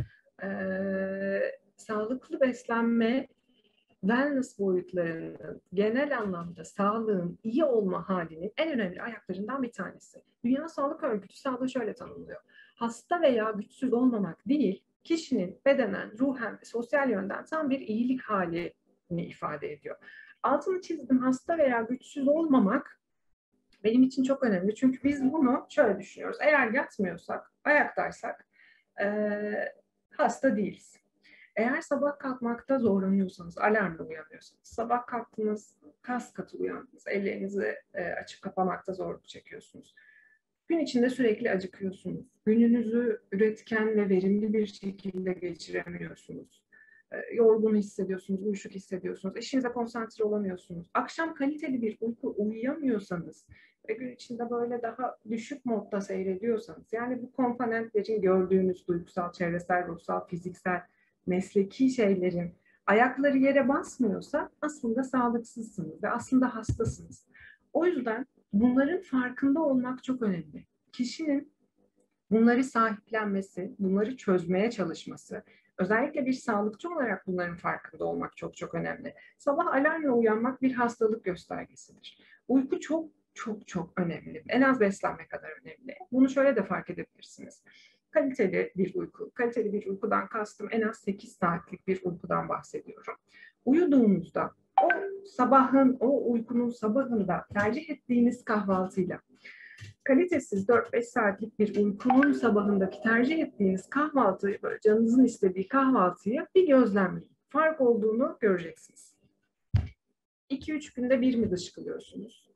Sağlıklı beslenme wellness boyutlarının genel anlamda sağlığın iyi olma halinin en önemli ayaklarından bir tanesi. Dünya Sağlık Örgütü sağlığı şöyle tanımlıyor. Hasta veya güçsüz olmamak değil, kişinin bedenen, ruhen ve sosyal yönden tam bir iyilik halini ifade ediyor. Altını çizdim, hasta veya güçsüz olmamak benim için çok önemli. Çünkü biz bunu şöyle düşünüyoruz. Eğer yatmıyorsak, ayaktaysak hasta değiliz. Eğer sabah kalkmakta zorlanıyorsanız, alarmla uyanıyorsanız, sabah kalktınız, kas katı uyandınız, ellerinizi açıp kapamakta zorluk çekiyorsunuz. Gün içinde sürekli acıkıyorsunuz. Gününüzü üretken ve verimli bir şekilde geçiremiyorsunuz. Yorgun hissediyorsunuz, uyuşuk hissediyorsunuz. İşinize konsantre olamıyorsunuz. Akşam kaliteli bir uyku uyuyamıyorsanız ve gün içinde böyle daha düşük modda seyrediyorsanız, yani bu komponentlerin gördüğünüz duygusal, çevresel, ruhsal, fiziksel, mesleki şeylerin ayakları yere basmıyorsa aslında sağlıksızsınız ve aslında hastasınız. O yüzden bunların farkında olmak çok önemli. Kişinin bunları sahiplenmesi, bunları çözmeye çalışması, özellikle bir sağlıkçı olarak bunların farkında olmak çok çok önemli. Sabah alarmla uyanmak bir hastalık göstergesidir. Uyku çok önemli. En az beslenme kadar önemli. Bunu şöyle de fark edebilirsiniz. Kaliteli bir uyku. Kaliteli bir uykudan kastım en az 8 saatlik bir uykudan bahsediyorum. Uyuduğunuzda o uykunun sabahında tercih ettiğiniz kahvaltıyla kalitesiz 4-5 saatlik bir uykunun sabahındaki tercih ettiğiniz kahvaltıyı, böyle canınızın istediği kahvaltıyı bir gözlemleyin. Fark olduğunu göreceksiniz. 2-3 günde bir mi dışkılıyorsunuz?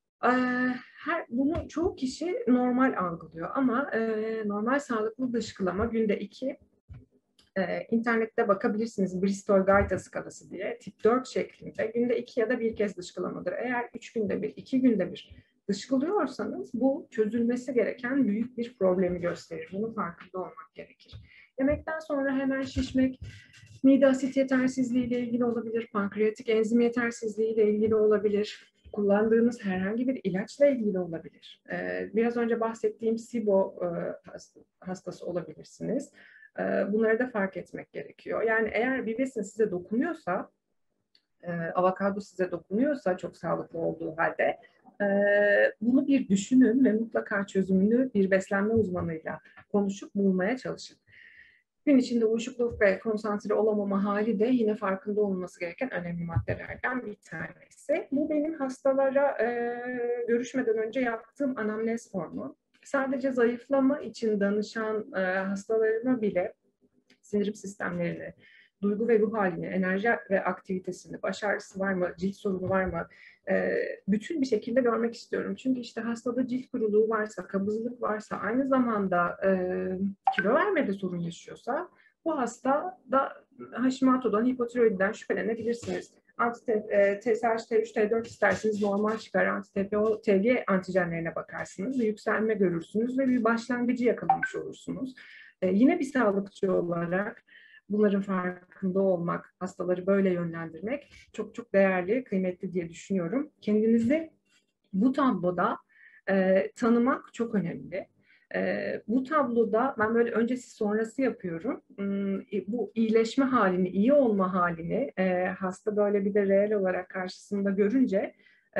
Bunu çoğu kişi normal algılıyor ama normal sağlıklı dışkılama günde 2. İnternette bakabilirsiniz Bristol-Gaita skalası diye tip 4 şeklinde günde 2 ya da 1 kez dışkılamadır. Eğer 3 günde bir, 2 günde bir dışkılıyorsanız bu çözülmesi gereken büyük bir problemi gösterir. Bunun farkında olmak gerekir. Yemekten sonra hemen şişmek, mide asit yetersizliği ile ilgili olabilir, pankreatik enzim yetersizliği ile ilgili olabilir, kullandığınız herhangi bir ilaçla ilgili olabilir. Biraz önce bahsettiğim SIBO hastası olabilirsiniz. Bunları da fark etmek gerekiyor. Yani eğer bir besin size dokunuyorsa, avokado size dokunuyorsa çok sağlıklı olduğu halde bunu bir düşünün ve mutlaka çözümünü bir beslenme uzmanıyla konuşup bulmaya çalışın. Gün içinde uyuşukluk ve konsantre olamama hali de yine farkında olması gereken önemli maddelerden bir tanesi. Bu benim hastalara görüşmeden önce yaptığım anamnez formu. Sadece zayıflama için danışan hastalarıma bile sindirim sistemlerini, duygu ve ruh halini, enerji ve aktivitesini, baş ağrısı var mı, cilt sorunu var mı, bütün bir şekilde görmek istiyorum. Çünkü işte hastada cilt kuruluğu varsa, kabızlık varsa, aynı zamanda kilo vermede sorun yaşıyorsa, bu hasta da Hashimoto'dan, hipotiroidden şüphelenebilirsiniz. TSH, T3, T4 isterseniz normal çıkar. Anti-TPO, TG antijenlerine bakarsınız. Bir yükselme görürsünüz ve bir başlangıcı yakalamış olursunuz. Yine bir sağlıkçı olarak bunların farkında olmak, hastaları böyle yönlendirmek çok çok değerli, kıymetli diye düşünüyorum. Kendinizi bu tabloda tanımak çok önemli. Bu tabloda ben böyle öncesi sonrası yapıyorum. Bu iyileşme halini, iyi olma halini hasta böyle bir de reel olarak karşısında görünce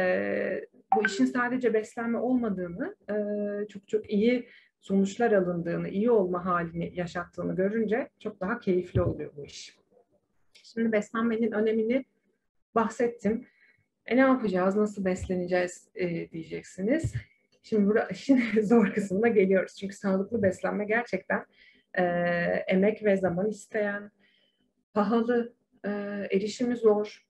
bu işin sadece beslenme olmadığını, çok çok iyi sonuçlar alındığını, iyi olma halini yaşattığını görünce çok daha keyifli oluyor bu iş. Şimdi beslenmenin önemini bahsettim. Ne yapacağız, nasıl besleneceğiz diyeceksiniz. Şimdi işin zor kısmına geliyoruz. Çünkü sağlıklı beslenme gerçekten emek ve zaman isteyen, pahalı, erişimi zor.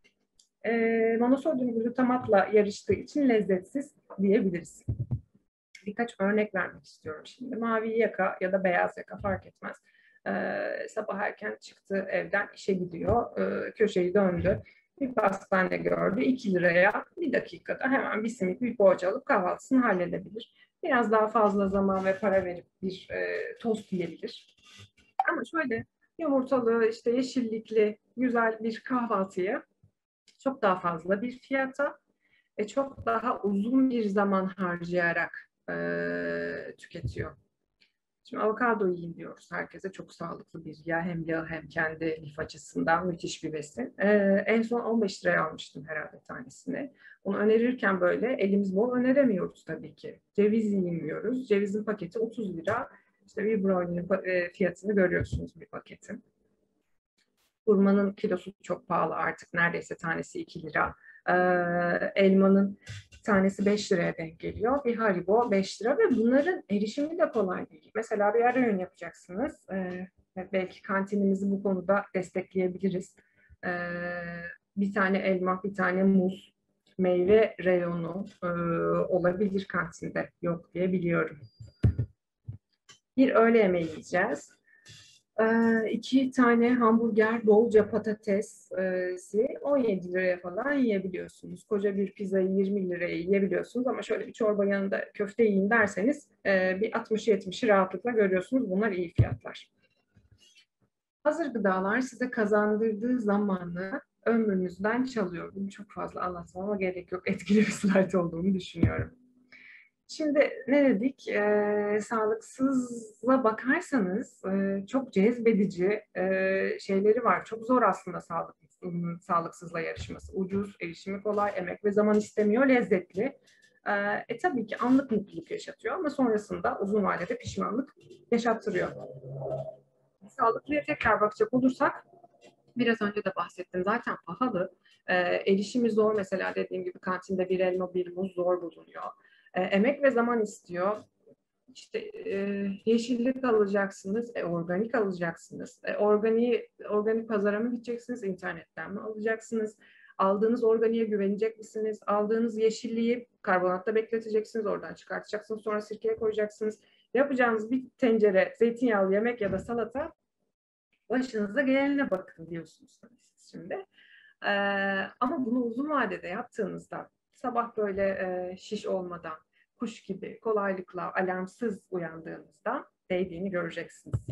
Monosodyum glutamatla yarıştığı için lezzetsiz diyebiliriz. Birkaç örnek vermek istiyorum şimdi. Mavi yaka ya da beyaz yaka fark etmez. Sabah erken çıktı evden, işe gidiyor, köşeyi döndü. Bir pastane gördü, 2 liraya bir dakikada hemen bir simit, bir poğaça alıp kahvaltısını halledebilir. Biraz daha fazla zaman ve para verip bir tost yiyebilir. Ama şöyle yumurtalı, işte yeşillikli, güzel bir kahvaltıya çok daha fazla bir fiyata ve çok daha uzun bir zaman harcayarak tüketiyor. Şimdi avokado yiyin diyoruz herkese. Çok sağlıklı bir yağ. Hem yağ hem kendi lif açısından müthiş bir besin. En son 15 liraya almıştım herhalde tanesini. Onu önerirken böyle elimiz bol öneremiyoruz tabii ki. Ceviz yiyin diyoruz. Cevizin paketi 30 lira. İşte bir brownie'nin fiyatını görüyorsunuz bir paketin. Hurmanın kilosu çok pahalı artık. Neredeyse tanesi 2 lira. Elmanın tanesi 5 liraya denk geliyor. Bir Haribo 5 lira ve bunların erişimi de kolay değil. Mesela bir ara öğün yapacaksınız. Belki kantinimizi bu konuda destekleyebiliriz. Bir tane elma, bir tane muz, meyve reyonu olabilir kantinde. Yok diye biliyorum. Bir öğle yemeği yiyeceğiz. 2 tane hamburger, bolca patatesi 17 liraya falan yiyebiliyorsunuz. Koca bir pizzayı 20 liraya yiyebiliyorsunuz ama şöyle bir çorba yanında köfte yiyin derseniz bir 60-70'i rahatlıkla görüyorsunuz. Bunlar iyi fiyatlar. Hazır gıdalar size kazandırdığı zamanı ömrünüzden çalıyor. Bunu çok fazla anlatmama gerek yok. Etkili bir slide olduğunu düşünüyorum. Şimdi ne dedik? Sağlıksızla bakarsanız çok cezbedici şeyleri var. Çok zor aslında sağlıksızla yarışması. Ucuz, erişimi kolay, emek ve zaman istemiyor, lezzetli. Tabii ki anlık mutluluk yaşatıyor ama sonrasında uzun vadede pişmanlık yaşattırıyor. Sağlıklıya tekrar bakacak olursak, biraz önce de bahsettim. Zaten pahalı. Erişimi zor. Mesela dediğim gibi kantinde bir elma, bir muz zor bulunuyor. Emek ve zaman istiyor. İşte yeşillik alacaksınız, organik alacaksınız. Organik pazara mı gideceksiniz, internetten mi alacaksınız? Aldığınız organiğe güvenecek misiniz? Aldığınız yeşilliği karbonatta bekleteceksiniz, oradan çıkartacaksınız, sonra sirkeye koyacaksınız. Yapacağınız bir tencere zeytinyağlı yemek ya da salata, başınıza gelenine bakın diyorsunuz siz şimdi. Ama bunu uzun vadede yaptığınızda sabah böyle şiş olmadan, kuş gibi kolaylıkla alarmsız uyandığınızda değdiğini göreceksiniz.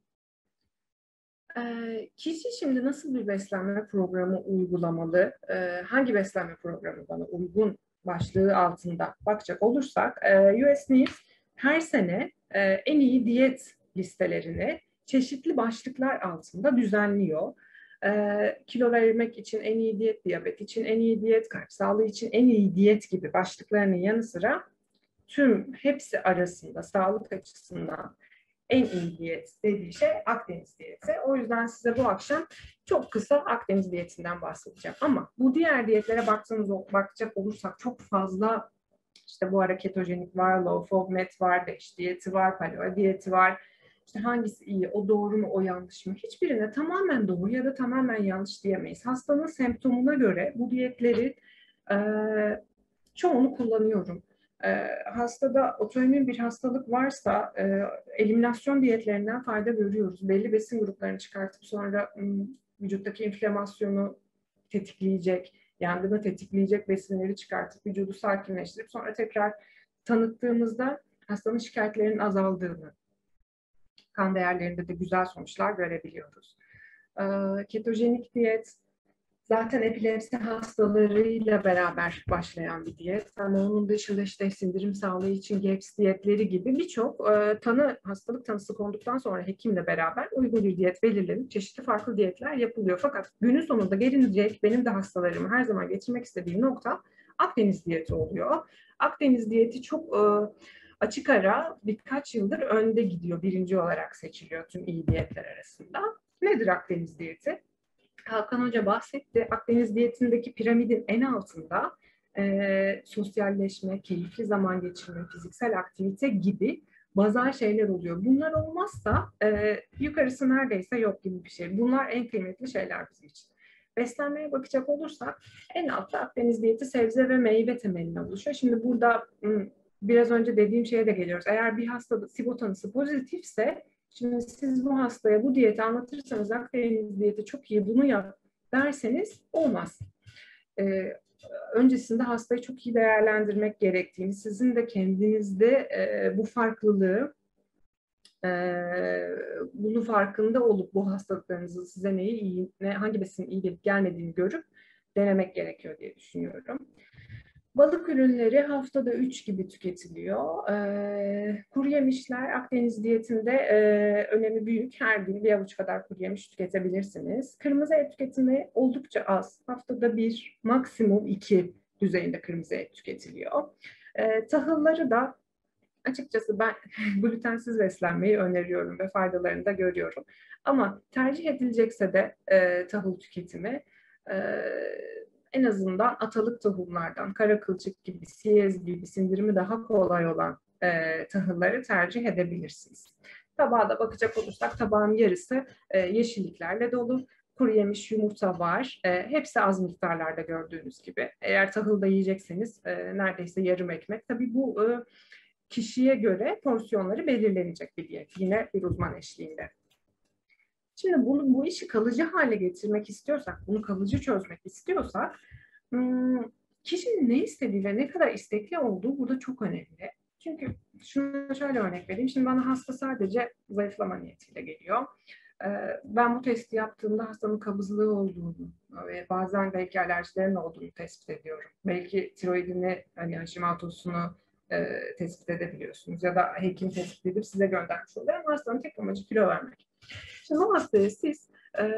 Kişi şimdi nasıl bir beslenme programı uygulamalı? Hangi beslenme programı bana uygun başlığı altında bakacak olursak, US News her sene en iyi diyet listelerini çeşitli başlıklar altında düzenliyor. Kilo vermek için en iyi diyet, diyabet için en iyi diyet, kalp sağlığı için en iyi diyet gibi başlıklarının yanı sıra hepsi arasında sağlık açısından en iyi diyet dediği şey Akdeniz diyeti. O yüzden size bu akşam çok kısa Akdeniz diyetinden bahsedeceğim. Ama bu diğer diyetlere bakacak olursak çok fazla, işte bu ara ketojenik var, low FODMAP var, DASH diyeti var, paleo diyeti var. İşte hangisi iyi, o doğru mu, o yanlış mı? Hiçbirine tamamen doğru ya da tamamen yanlış diyemeyiz. Hastanın semptomuna göre bu diyetleri çoğunu kullanıyorum. Hastada otoimmün bir hastalık varsa eliminasyon diyetlerinden fayda görüyoruz. Belli besin gruplarını çıkartıp sonra vücuttaki inflamasyonu tetikleyecek, yangını tetikleyecek besinleri çıkartıp vücudu sakinleştirip sonra tekrar tanıttığımızda hastanın şikayetlerinin azaldığını, kan değerlerinde de güzel sonuçlar görebiliyoruz. Ketojenik diyet zaten epilepsi hastalarıyla beraber başlayan bir diyet. Ama onun dışında işte sindirim sağlığı için GAPS diyetleri gibi birçok hastalık tanısı konduktan sonra hekimle beraber uygun bir diyet belirlenip çeşitli farklı diyetler yapılıyor. Fakat günün sonunda gelinecek benim de hastalarımı her zaman getirmek istediğim nokta Akdeniz diyeti oluyor. Akdeniz diyeti çok açık ara birkaç yıldır önde gidiyor. Birinci olarak seçiliyor tüm iyi diyetler arasında. Nedir Akdeniz diyeti? Hakan Hoca bahsetti. Akdeniz diyetindeki piramidin en altında sosyalleşme, keyifli zaman geçirme, fiziksel aktivite gibi bazal şeyler oluyor. Bunlar olmazsa yukarısı neredeyse yok gibi bir şey. Bunlar en kıymetli şeyler bizim için. Beslenmeye bakacak olursak en altta Akdeniz diyeti sebze ve meyve temeline oluşuyor. Şimdi burada biraz önce dediğim şeye de geliyoruz. Eğer bir hastada SIBO tanısı pozitifse, şimdi siz bu hastaya bu diyeti anlatırsanız Akdeniz diyeti çok iyi bunu yap derseniz olmaz. Öncesinde hastayı çok iyi değerlendirmek gerektiğini, sizin de kendinizde bu farklılığı, bunun farkında olup bu hastalıklarınızın size hangi besinin iyi gelip gelmediğini görüp denemek gerekiyor diye düşünüyorum. Balık ürünleri haftada 3 gibi tüketiliyor. Kuru yemişler Akdeniz diyetinde önemi büyük. Her gün bir avuç kadar kuru yemiş tüketebilirsiniz. Kırmızı et tüketimi oldukça az. Haftada 1, maksimum 2 düzeyinde kırmızı et tüketiliyor. Tahılları da açıkçası ben glutensiz beslenmeyi öneriyorum ve faydalarını da görüyorum. Ama tercih edilecekse de tahıl tüketimi en azından atalık tohumlardan, kara kılçık gibi, siyez gibi sindirimi daha kolay olan tahılları tercih edebilirsiniz. Tabağa da bakacak olursak tabağın yarısı yeşilliklerle dolu. Kuru yemiş, yumurta var. Hepsi az miktarlarda gördüğünüz gibi. Eğer tahıl da yiyecekseniz neredeyse yarım ekmek. Tabii bu kişiye göre porsiyonları belirlenecek bir diyet. Yine bir uzman eşliğinde. Şimdi bu işi kalıcı hale getirmek istiyorsak, bunu kalıcı çözmek istiyorsak, kişinin ne istediği ve ne kadar istekli olduğu burada çok önemli. Çünkü şunu şöyle örnek vereyim. Şimdi bana hasta sadece zayıflama niyetiyle geliyor. Ben bu testi yaptığımda hastanın kabızlığı olduğunu ve bazen belki alerjilerin olduğunu tespit ediyorum. Belki tiroidini, hani Hashimoto'sunu tespit edebiliyorsunuz ya da hekim tespit edip size göndermiş oluyor. Ama hastanın tek amacı kilo vermek. Şimdi o hastaya siz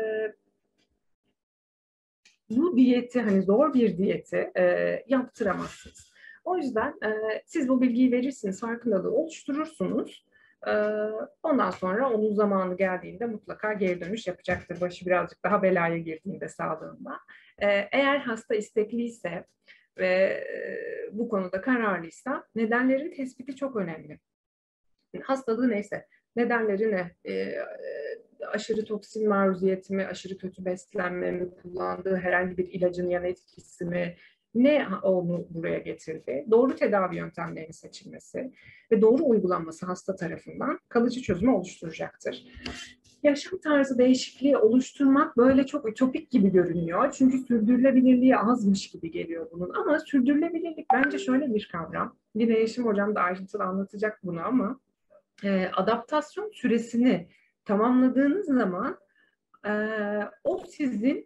bu diyeti, hani zor bir diyeti yaptıramazsınız. O yüzden siz bu bilgiyi verirsiniz, farkındalığı oluşturursunuz. Ondan sonra onun zamanı geldiğinde mutlaka geri dönüş yapacaktır. Başı birazcık daha belaya girdiğinde sağlığında. Eğer hasta istekliyse ve bu konuda kararlıysa nedenlerin tespiti çok önemli. Hastalığı neyse, nedenleri ne? Aşırı toksin maruziyeti mi, aşırı kötü beslenme mi, kullandığı herhangi bir ilacın yan etkisi mi, ne onu buraya getirdi? Doğru tedavi yöntemlerinin seçilmesi ve doğru uygulanması hasta tarafından kalıcı çözümü oluşturacaktır. yaşam tarzı değişikliği oluşturmak böyle çok ütopik gibi görünüyor. Çünkü sürdürülebilirliği azmış gibi geliyor bunun. Ama sürdürülebilirlik bence şöyle bir kavram. Yine Yeşim Hocam da ayrıntılı anlatacak bunu ama adaptasyon süresini tamamladığınız zaman o sizin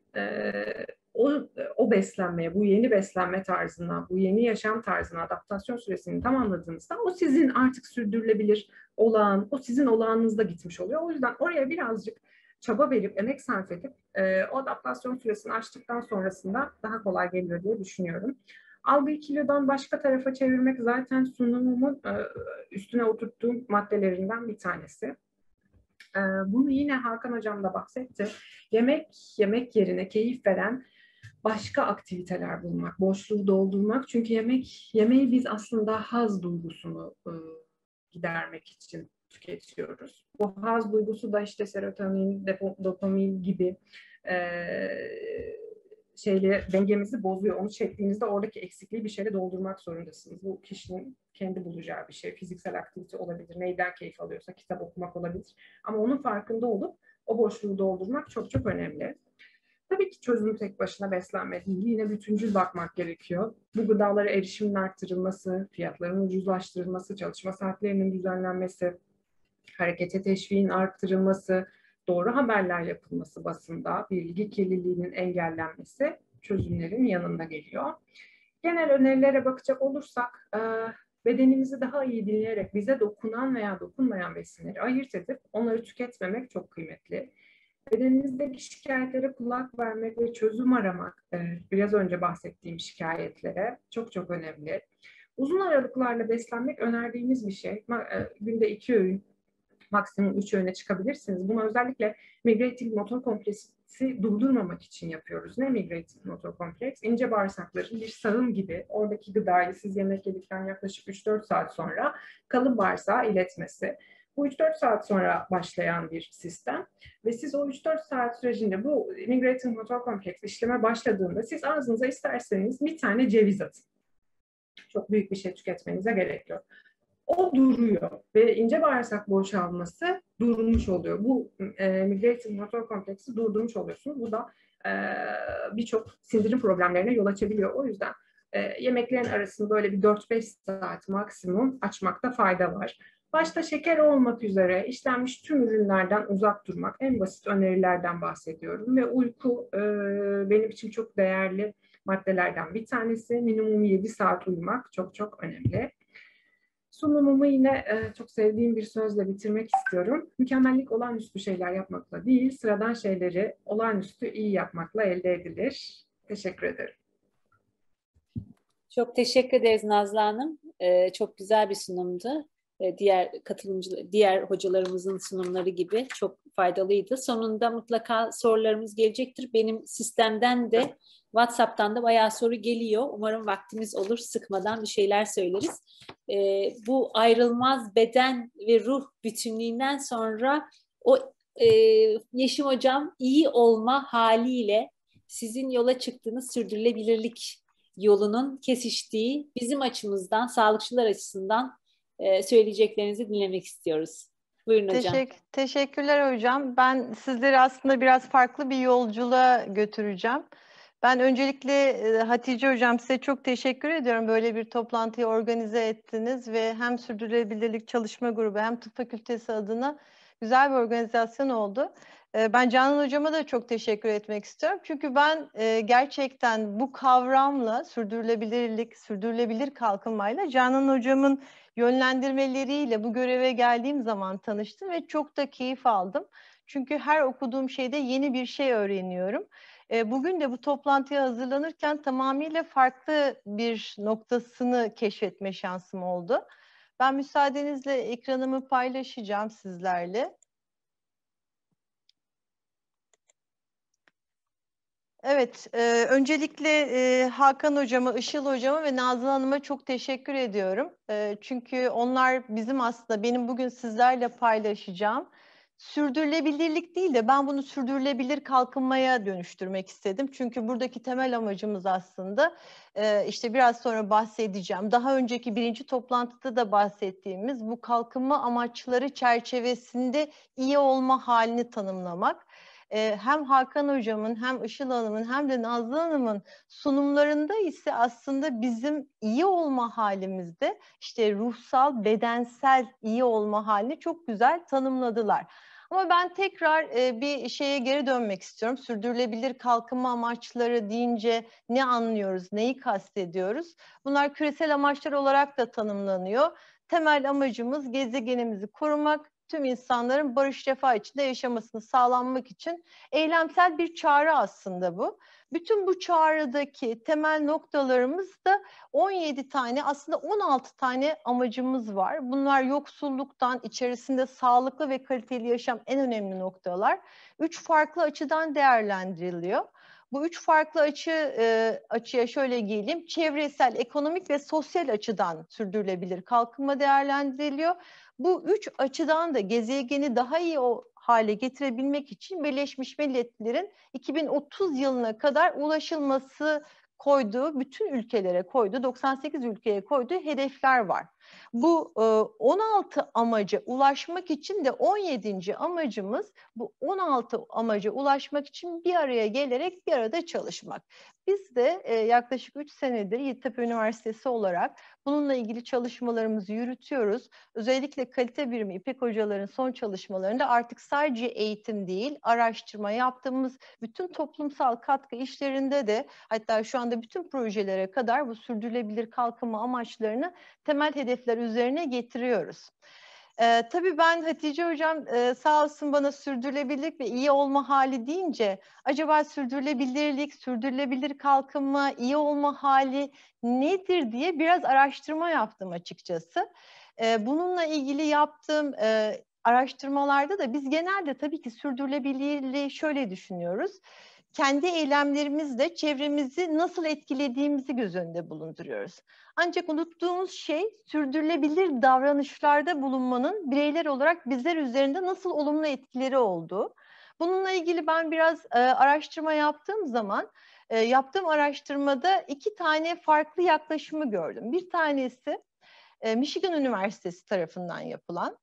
o beslenmeye, bu yeni beslenme tarzına, bu yeni yaşam tarzına adaptasyon süresini tamamladığınızda o sizin artık sürdürülebilir olağan, o sizin olağanınızda gitmiş oluyor. O yüzden oraya birazcık çaba verip, emek sarf edip o adaptasyon süresini açtıktan sonrasında daha kolay geliyor diye düşünüyorum. Algıyı kilodan başka tarafa çevirmek zaten sunumumun üstüne oturttuğum maddelerinden bir tanesi. Bunu yine Hakan Hocam da bahsetti. Yemek yerine keyif veren başka aktiviteler bulmak, boşluğu doldurmak. Çünkü yemeği biz aslında haz duygusunu gidermek için tüketiyoruz. Bu haz duygusu da işte serotonin, dopamin gibi dengemizi bozuyor. Onu çektiğinizde oradaki eksikliği bir şeyle doldurmak zorundasınız. Bu kişinin kendi bulacağı bir şey. Fiziksel aktivite olabilir. Neyden keyif alıyorsa kitap okumak olabilir. Ama onun farkında olup o boşluğu doldurmak çok çok önemli. Tabii ki çözüm tek başına beslenme değil. Yine bütüncül bakmak gerekiyor. Bu gıdalara erişimin arttırılması, fiyatların ucuzlaştırılması, çalışma saatlerinin düzenlenmesi, harekete teşviğin arttırılması, doğru haberler yapılması basında, bilgi kirliliğinin engellenmesi çözümlerin yanında geliyor. Genel önerilere bakacak olursak, bedenimizi daha iyi dinleyerek bize dokunan veya dokunmayan besinleri ayırt edip onları tüketmemek çok kıymetli. Bedenimizdeki şikayetlere kulak vermek ve çözüm aramak, biraz önce bahsettiğim şikayetlere çok çok önemli. Uzun aralıklarla beslenmek önerdiğimiz bir şey. Günde 2 öğün, maksimum 3 öğüne çıkabilirsiniz. Bunu özellikle migrating motor kompleksi durdurmamak için yapıyoruz. Ne migrating motor kompleks? İnce bağırsakların bir sağım gibi oradaki gıdayı siz yemek yedikten yaklaşık 3-4 saat sonra kalın bağırsağa iletmesi. Bu 3-4 saat sonra başlayan bir sistem ve siz o 3-4 saat sürecinde bu migrating motor kompleks işleme başladığında siz ağzınıza isterseniz bir tane ceviz atın. Çok büyük bir şey tüketmenize gerek yok. O duruyor ve ince bağırsak boşalması durmuş oluyor. Bu migrating motor kompleksi durdurmuş oluyorsunuz. Bu da birçok sindirim problemlerine yol açabiliyor. O yüzden yemeklerin arasında böyle bir 4-5 saat maksimum açmakta fayda var. Başta şeker olmak üzere işlenmiş tüm ürünlerden uzak durmak, en basit önerilerden bahsediyorum. Ve uyku benim için çok değerli maddelerden bir tanesi. Minimum 7 saat uyumak çok çok önemli. Sunumumu yine çok sevdiğim bir sözle bitirmek istiyorum. Mükemmellik olağanüstü şeyler yapmakla değil, sıradan şeyleri olağanüstü iyi yapmakla elde edilir. Teşekkür ederim. Çok teşekkür ederiz Nazlı Hanım. Çok güzel bir sunumdu. Diğer hocalarımızın sunumları gibi çok faydalıydı. Sonunda mutlaka sorularımız gelecektir. Benim sistemden de WhatsApp'tan da bayağı soru geliyor. Umarım vaktimiz olur, sıkmadan bir şeyler söyleriz. Bu ayrılmaz beden ve ruh bütünlüğünden sonra o Yeşim Hocam iyi olma haliyle sizin yola çıktığınız sürdürülebilirlik yolunun kesiştiği, bizim açımızdan, sağlıkçılar açısından söyleyeceklerinizi dinlemek istiyoruz. Buyurun hocam. Teşekkürler hocam. Ben sizleri aslında biraz farklı bir yolculuğa götüreceğim. Ben öncelikle Hatice hocam size çok teşekkür ediyorum. Böyle bir toplantıyı organize ettiniz ve hem Sürdürülebilirlik Çalışma Grubu hem Tıp Fakültesi adına güzel bir organizasyon oldu. Ben Canan hocama da çok teşekkür etmek istiyorum. Çünkü ben gerçekten bu kavramla sürdürülebilirlik, sürdürülebilir kalkınmayla Canan hocamın yönlendirmeleriyle bu göreve geldiğim zaman tanıştım ve çok da keyif aldım. Çünkü her okuduğum şeyde yeni bir şey öğreniyorum. Bugün de bu toplantıya hazırlanırken tamamıyla farklı bir noktasını keşfetme şansım oldu. Ben müsaadenizle ekranımı paylaşacağım sizlerle. Evet, öncelikle Hakan hocama, Işıl hocama ve Nazlı Hanım'a çok teşekkür ediyorum. Çünkü onlar bizim aslında benim bugün sizlerle paylaşacağım sürdürülebilirlik değil de ben bunu sürdürülebilir kalkınmaya dönüştürmek istedim. Çünkü buradaki temel amacımız aslında işte biraz sonra bahsedeceğim. Daha önceki birinci toplantıda da bahsettiğimiz bu kalkınma amaçları çerçevesinde iyi olma halini tanımlamak. Hem Hakan Hocam'ın hem Işıl Hanım'ın hem de Nazlı Hanım'ın sunumlarında ise aslında bizim iyi olma halimizde işte ruhsal, bedensel iyi olma halini çok güzel tanımladılar. Ama ben tekrar bir şeye geri dönmek istiyorum. Sürdürülebilir kalkınma amaçları deyince ne anlıyoruz, neyi kastediyoruz? Bunlar küresel amaçlar olarak da tanımlanıyor. Temel amacımız gezegenimizi korumak, tüm insanların barış refah içinde yaşamasını sağlanmak için eylemsel bir çağrı aslında bu. Bütün bu çağrıdaki temel noktalarımız da 17 tane, aslında 16 tane amacımız var. Bunlar yoksulluktan, içerisinde sağlıklı ve kaliteli yaşam en önemli noktalar. 3 farklı açıdan değerlendiriliyor. Bu 3 farklı açıya şöyle geleyim. Çevresel, ekonomik ve sosyal açıdan sürdürülebilir kalkınma değerlendiriliyor. Bu 3 açıdan da gezegeni daha iyi hale getirebilmek için Birleşmiş Milletler'in 2030 yılına kadar ulaşılması koyduğu, bütün ülkelere koyduğu, 98 ülkeye koyduğu hedefler var. Bu 16 amaca ulaşmak için de 17. amacımız bu 16 amaca ulaşmak için bir araya gelerek bir arada çalışmak. Biz de yaklaşık 3 senedir Yeditepe Üniversitesi olarak bununla ilgili çalışmalarımızı yürütüyoruz. Özellikle kalite birimi İpek hocaların son çalışmalarında artık sadece eğitim değil, araştırma yaptığımız bütün toplumsal katkı işlerinde de, hatta şu anda bütün projelere kadar bu sürdürülebilir kalkınma amaçlarını temel hedefler üzerine getiriyoruz. Tabii ben Hatice Hocam sağ olsun bana sürdürülebilirlik ve iyi olma hali deyince acaba sürdürülebilirlik, sürdürülebilir kalkınma, iyi olma hali nedir diye biraz araştırma yaptım açıkçası. Bununla ilgili yaptığım araştırmalarda da biz genelde tabii ki sürdürülebilirliği şöyle düşünüyoruz. Kendi eylemlerimizle çevremizi nasıl etkilediğimizi göz önünde bulunduruyoruz. Ancak unuttuğumuz şey sürdürülebilir davranışlarda bulunmanın bireyler olarak bizler üzerinde nasıl olumlu etkileri olduğu. Bununla ilgili ben biraz araştırma yaptığım zaman yaptığım araştırmada 2 tane farklı yaklaşımı gördüm. Bir tanesi Michigan Üniversitesi tarafından yapılan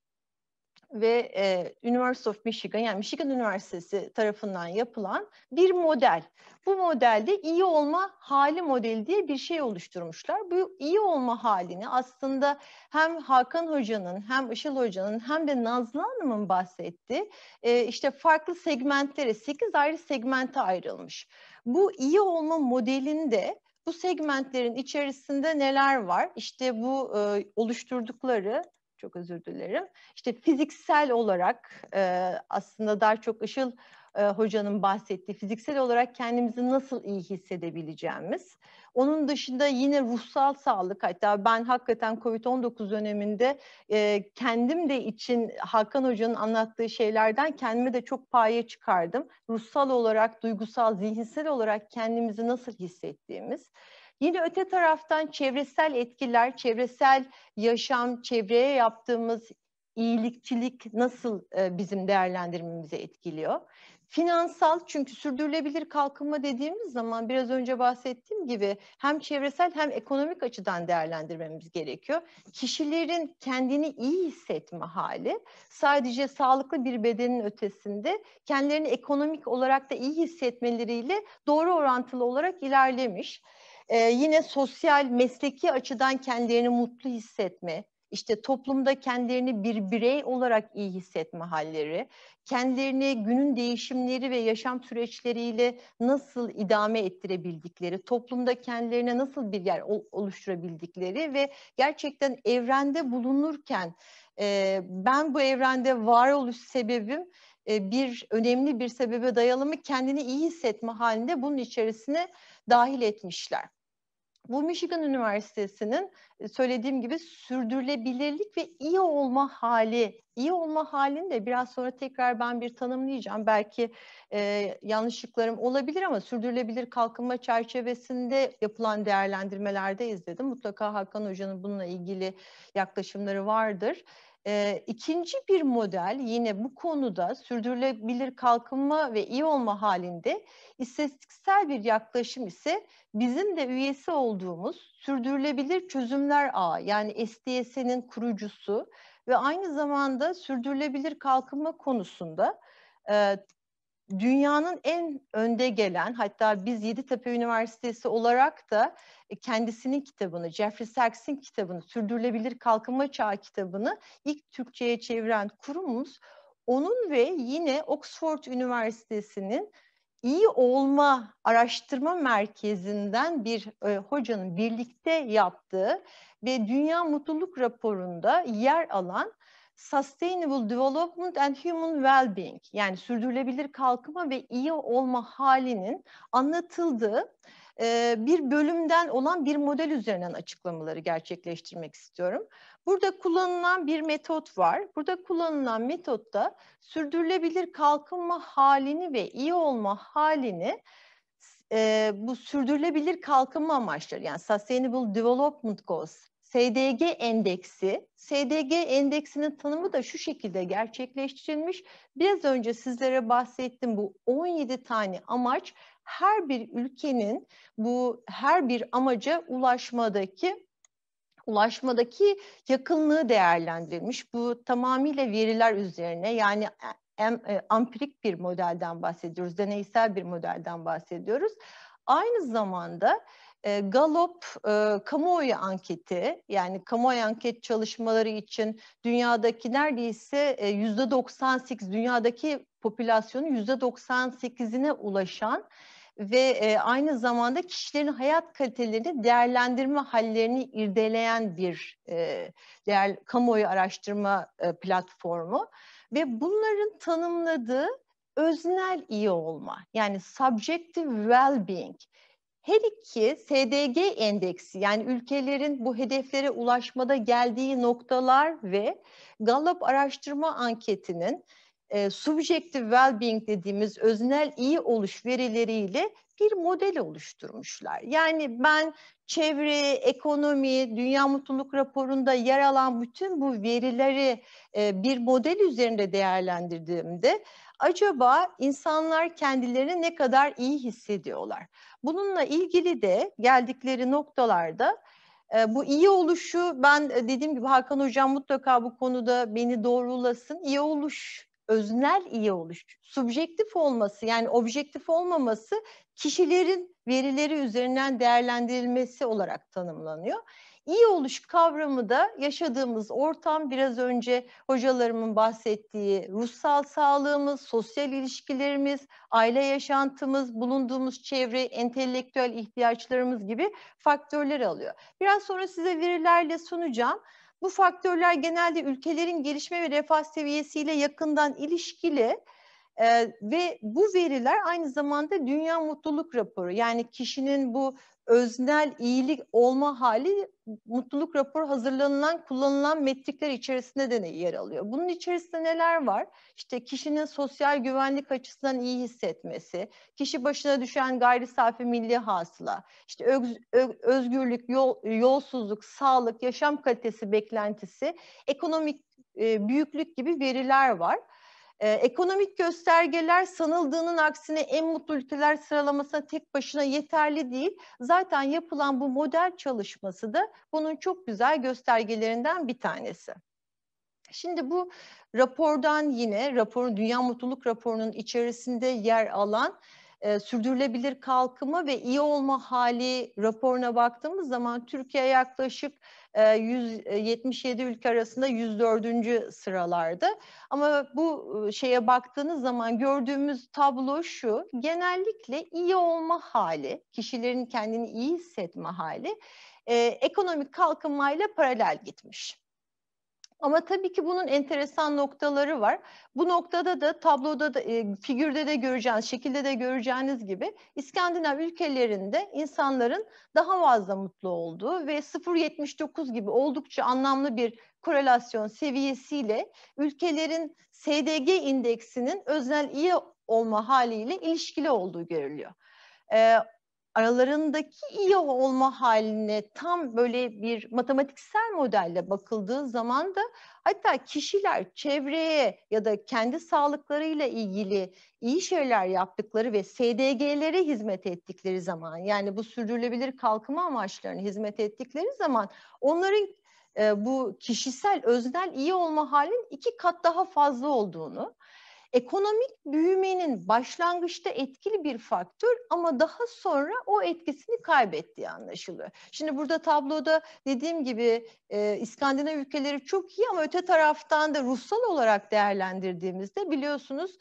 ve University of Michigan, yani Michigan Üniversitesi tarafından yapılan bir model. Bu modelde iyi olma hali modeli diye bir şey oluşturmuşlar. Bu iyi olma halini aslında hem Hakan Hoca'nın hem Işıl Hoca'nın hem de Nazlı Hanım'ın bahsettiği işte farklı segmentlere, 8 ayrı segmente ayrılmış. Bu iyi olma modelinde bu segmentlerin içerisinde neler var? İşte bu oluşturdukları, çok özür dilerim. İşte fiziksel olarak aslında daha çok Işıl Hoca'nın bahsettiği fiziksel olarak kendimizi nasıl iyi hissedebileceğimiz. Onun dışında yine ruhsal sağlık, hatta ben hakikaten COVID-19 döneminde kendim de için Hakan Hoca'nın anlattığı şeylerden kendime de çok paye çıkardım. Ruhsal olarak, duygusal, zihinsel olarak kendimizi nasıl hissettiğimiz. Yine öte taraftan çevresel etkiler, çevresel yaşam, çevreye yaptığımız iyilikçilik nasıl bizim değerlendirmemizi etkiliyor? Finansal, çünkü sürdürülebilir kalkınma dediğimiz zaman biraz önce bahsettiğim gibi hem çevresel hem ekonomik açıdan değerlendirmemiz gerekiyor. Kişilerin kendini iyi hissetme hali sadece sağlıklı bir bedenin ötesinde kendilerini ekonomik olarak da iyi hissetmeleriyle doğru orantılı olarak ilerlemiş. Yine sosyal, mesleki açıdan kendilerini mutlu hissetme, işte toplumda kendilerini bir birey olarak iyi hissetme halleri, kendilerini günün değişimleri ve yaşam süreçleriyle nasıl idame ettirebildikleri, toplumda kendilerine nasıl bir yer oluşturabildikleri ve gerçekten evrende bulunurken ben bu evrende varoluş sebebim önemli bir sebebe dayalı mı kendini iyi hissetme halinde bunun içerisine dahil etmişler. Bu Michigan Üniversitesi'nin söylediğim gibi sürdürülebilirlik ve iyi olma hali, iyi olma halini de biraz sonra tekrar ben bir tanımlayacağım. Belki yanlışlıklarım olabilir ama sürdürülebilir kalkınma çerçevesinde yapılan değerlendirmelerde izledim. Mutlaka Hakan Hoca'nın bununla ilgili yaklaşımları vardır. İkinci bir model yine bu konuda sürdürülebilir kalkınma ve iyi olma halinde istatistiksel bir yaklaşım ise bizim de üyesi olduğumuz Sürdürülebilir Çözümler Ağı, yani SDS'nin kurucusu ve aynı zamanda sürdürülebilir kalkınma konusunda dünyanın en önde gelen, hatta biz Yeditepe Üniversitesi olarak da kendisinin kitabını, Jeffrey Sachs'in kitabını, Sürdürülebilir Kalkınma Çağı kitabını ilk Türkçe'ye çeviren kurumumuz. Onun ve yine Oxford Üniversitesi'nin İyi Olma Araştırma Merkezi'nden bir hocanın birlikte yaptığı ve Dünya Mutluluk Raporu'nda yer alan Sustainable Development and Human Well-being, yani sürdürülebilir kalkınma ve iyi olma halinin anlatıldığı bir bölümden olan bir model üzerinden açıklamaları gerçekleştirmek istiyorum. Burada kullanılan bir metot var. Burada kullanılan metotta sürdürülebilir kalkınma halini ve iyi olma halini bu sürdürülebilir kalkınma amaçları, yani Sustainable Development Goals, SDG endeksi, SDG endeksinin tanımı da şu şekilde gerçekleştirilmiş. Biraz önce sizlere bahsettim, bu 17 tane amaç her bir ülkenin bu her bir amaca ulaşmadaki yakınlığı değerlendirilmiş. Bu tamamıyla veriler üzerine, yani ampirik bir modelden bahsediyoruz, deneysel bir modelden bahsediyoruz. Aynı zamanda Gallup kamuoyu anketi, yani kamuoyu anket çalışmaları için dünyadaki neredeyse %98, dünyadaki popülasyonun %98'ine ulaşan ve aynı zamanda kişilerin hayat kalitelerini değerlendirme hallerini irdeleyen bir kamuoyu araştırma platformu ve bunların tanımladığı öznel iyi olma, yani subjective well-being. Her iki SDG endeksi, yani ülkelerin bu hedeflere ulaşmada geldiği noktalar ve Gallup araştırma anketinin subjective well-being dediğimiz öznel iyi oluş verileriyle bir model oluşturmuşlar. Yani ben çevre, ekonomi, Dünya Mutluluk Raporu'nda yer alan bütün bu verileri bir model üzerinde değerlendirdiğimde acaba insanlar kendilerini ne kadar iyi hissediyorlar? Bununla ilgili de geldikleri noktalarda bu iyi oluşu, ben dediğim gibi Hakan Hocam mutlaka bu konuda beni doğrulasın. İyi oluş, öznel iyi oluş, subjektif olması, yani objektif olmaması kişilerin verileri üzerinden değerlendirilmesi olarak tanımlanıyor. İyi oluş kavramı da yaşadığımız ortam, biraz önce hocalarımın bahsettiği ruhsal sağlığımız, sosyal ilişkilerimiz, aile yaşantımız, bulunduğumuz çevre, entelektüel ihtiyaçlarımız gibi faktörleri alıyor. Biraz sonra size verilerle sunacağım. Bu faktörler genelde ülkelerin gelişme ve refah seviyesiyle yakından ilişkili. Ve bu veriler aynı zamanda Dünya Mutluluk Raporu, yani kişinin bu öznel iyilik olma hali mutluluk raporu hazırlanılan, kullanılan metrikler içerisinde de yer alıyor. Bunun içerisinde neler var? İşte kişinin sosyal güvenlik açısından iyi hissetmesi, kişi başına düşen gayri safi milli hasıla, işte özgürlük, yolsuzluk, sağlık, yaşam kalitesi beklentisi, ekonomik büyüklük gibi veriler var. Ekonomik göstergeler sanıldığının aksine en mutlu ülkeler sıralamasına tek başına yeterli değil. Zaten yapılan bu model çalışması da bunun çok güzel göstergelerinden bir tanesi. Şimdi bu rapordan yine Dünya Mutluluk Raporu'nun içerisinde yer alan sürdürülebilir kalkınma ve iyi olma hali raporuna baktığımız zaman Türkiye yaklaşık 177 ülke arasında 104. sıralarda. Ama bu şeye baktığınız zaman gördüğümüz tablo şu: genellikle iyi olma hali, kişilerin kendini iyi hissetme hali ekonomik kalkınmayla paralel gitmiş. Ama tabii ki bunun enteresan noktaları var. Bu noktada da tabloda da figürde de göreceğiniz, şekilde de göreceğiniz gibi İskandinav ülkelerinde insanların daha fazla mutlu olduğu ve 0,79 gibi oldukça anlamlı bir korelasyon seviyesiyle ülkelerin SDG indeksinin öznel iyi olma haliyle ilişkili olduğu görülüyor. aralarındaki iyi olma haline tam böyle bir matematiksel modelle bakıldığı zaman da hatta kişiler çevreye ya da kendi sağlıklarıyla ilgili iyi şeyler yaptıkları ve SDG'lere hizmet ettikleri zaman, yani bu sürdürülebilir kalkınma amaçlarına hizmet ettikleri zaman onların bu kişisel öznel iyi olma halinin 2 kat daha fazla olduğunu, ekonomik büyümenin başlangıçta etkili bir faktör ama daha sonra o etkisini kaybettiği anlaşılıyor. Şimdi burada tabloda dediğim gibi İskandinav ülkeleri çok iyi ama öte taraftan da ruhsal olarak değerlendirdiğimizde biliyorsunuz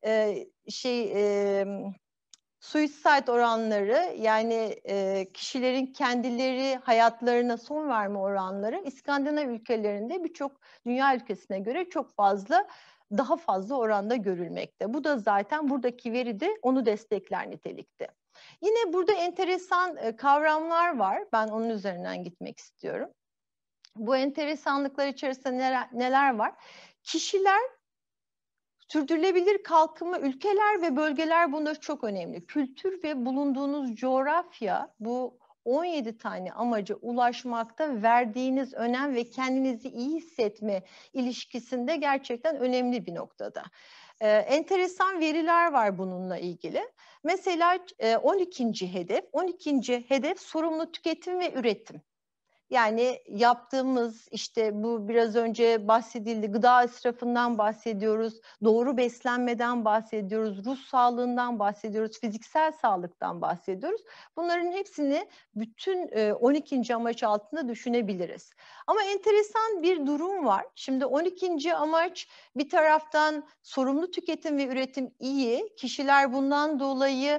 suicide oranları, yani kişilerin kendileri hayatlarına son verme oranları İskandinav ülkelerinde birçok dünya ülkesine göre çok fazla, daha fazla oranda görülmekte. Bu da zaten buradaki veri de onu destekler nitelikte. Yine burada enteresan kavramlar var. Ben onun üzerinden gitmek istiyorum. Bu enteresanlıklar içerisinde neler var? Kişiler, sürdürülebilir kalkınma, ülkeler ve bölgeler bunda çok önemli. Kültür ve bulunduğunuz coğrafya bu 17 tane amaca ulaşmakta verdiğiniz önem ve kendinizi iyi hissetme ilişkisinde gerçekten önemli bir noktada. Enteresan veriler var bununla ilgili. Mesela 12. hedef sorumlu tüketim ve üretim. Yani yaptığımız, işte bu biraz önce bahsedildi, gıda israfından bahsediyoruz, doğru beslenmeden bahsediyoruz, ruh sağlığından bahsediyoruz, fiziksel sağlıktan bahsediyoruz. Bunların hepsini bütün 12. amaç altında düşünebiliriz. Ama enteresan bir durum var. Şimdi 12. amaç bir taraftan sorumlu tüketim ve üretim iyi. Kişiler bundan dolayı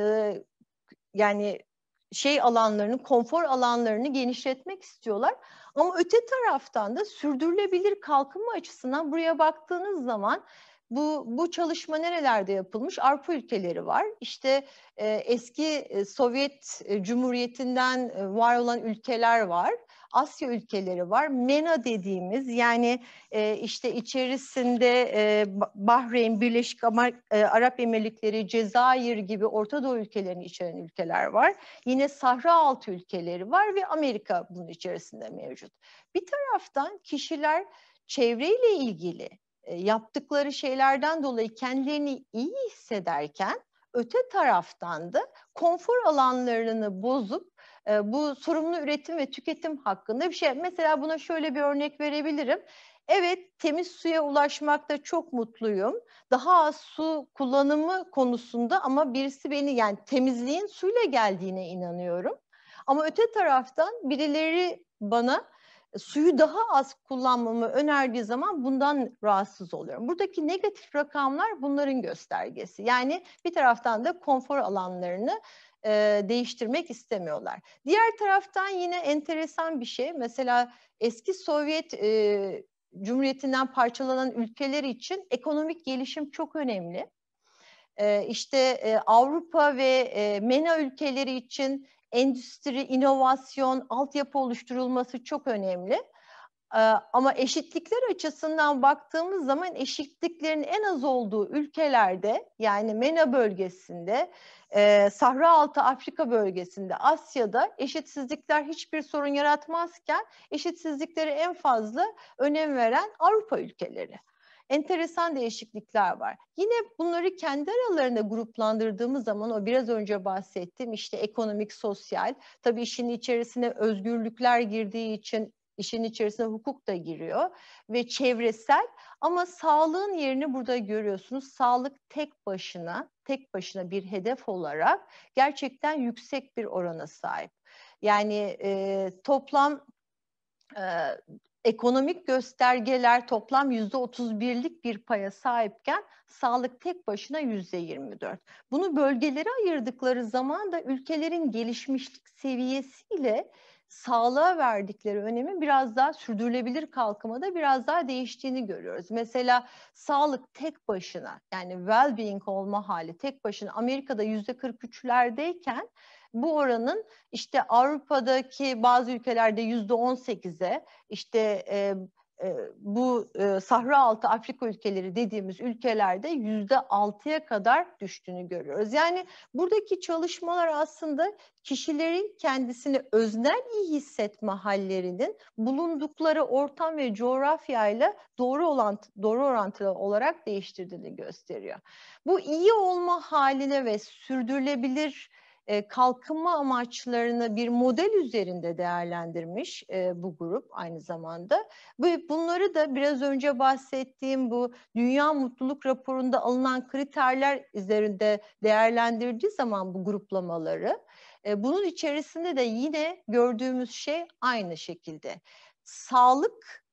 yani alanlarını, konfor alanlarını genişletmek istiyorlar. Ama öte taraftan da sürdürülebilir kalkınma açısından buraya baktığınız zaman bu çalışma nerelerde yapılmış? Avrupa ülkeleri var. İşte eski Sovyet Cumhuriyeti'nden var olan ülkeler var. Asya ülkeleri var. MENA dediğimiz, yani işte içerisinde Bahreyn, Birleşik Arap Emirlikleri, Cezayir gibi Orta Doğu ülkelerini içeren ülkeler var. Yine Sahra altı ülkeleri var ve Amerika bunun içerisinde mevcut. Bir taraftan kişiler çevreyle ilgili yaptıkları şeylerden dolayı kendilerini iyi hissederken öte taraftan da konfor alanlarını bozup bu sorumlu üretim ve tüketim hakkında bir şey. Mesela buna şöyle bir örnek verebilirim. Evet, temiz suya ulaşmakta çok mutluyum. Daha az su kullanımı konusunda ama birisi beni, yani temizliğin suyla geldiğine inanıyorum. Ama öte taraftan birileri bana suyu daha az kullanmamı önerdiği zaman bundan rahatsız oluyorum. Buradaki negatif rakamlar bunların göstergesi. Yani bir taraftan da konfor alanlarını değiştirmek istemiyorlar. Diğer taraftan yine enteresan bir şey. Mesela eski Sovyet Cumhuriyeti'nden parçalanan ülkeler için ekonomik gelişim çok önemli. İşte Avrupa ve MENA ülkeleri için endüstri, inovasyon, altyapı oluşturulması çok önemli. Ama eşitlikler açısından baktığımız zaman eşitliklerin en az olduğu ülkelerde, yani MENA bölgesinde, Sahra Altı Afrika bölgesinde, Asya'da eşitsizlikler hiçbir sorun yaratmazken eşitsizliklere en fazla önem veren Avrupa ülkeleri. Enteresan değişiklikler var. Yine bunları kendi aralarında gruplandırdığımız zaman o biraz önce bahsettiğim işte ekonomik, sosyal, tabii işin içerisine özgürlükler girdiği için işin içerisine hukuk da giriyor ve çevresel, ama sağlığın yerini burada görüyorsunuz. Sağlık tek başına bir hedef olarak gerçekten yüksek bir orana sahip. Yani toplam ekonomik göstergeler toplam %31'lik bir paya sahipken sağlık tek başına %24. Bunu bölgelere ayırdıkları zaman da ülkelerin gelişmişlik seviyesiyle sağlığa verdikleri önemin biraz daha sürdürülebilir kalkınmada biraz daha değiştiğini görüyoruz. Mesela sağlık tek başına, yani well-being olma hali tek başına Amerika'da %43'lerdeyken bu oranın işte Avrupa'daki bazı ülkelerde %18'e, işte bu Sahra altı Afrika ülkeleri dediğimiz ülkelerde %6'ya kadar düştüğünü görüyoruz. Yani buradaki çalışmalar aslında kişilerin kendisini öznel iyi hissetme hallerinin bulundukları ortam ve coğrafyayla doğru orantılı olarak değiştirdiğini gösteriyor. Bu iyi olma haline ve sürdürülebilir kalkınma amaçlarını bir model üzerinde değerlendirmiş bu grup aynı zamanda. Bunları da biraz önce bahsettiğim bu Dünya Mutluluk Raporu'nda alınan kriterler üzerinde değerlendirdiği zaman bu gruplamaları, bunun içerisinde de yine gördüğümüz şey aynı şekilde. Sağlık,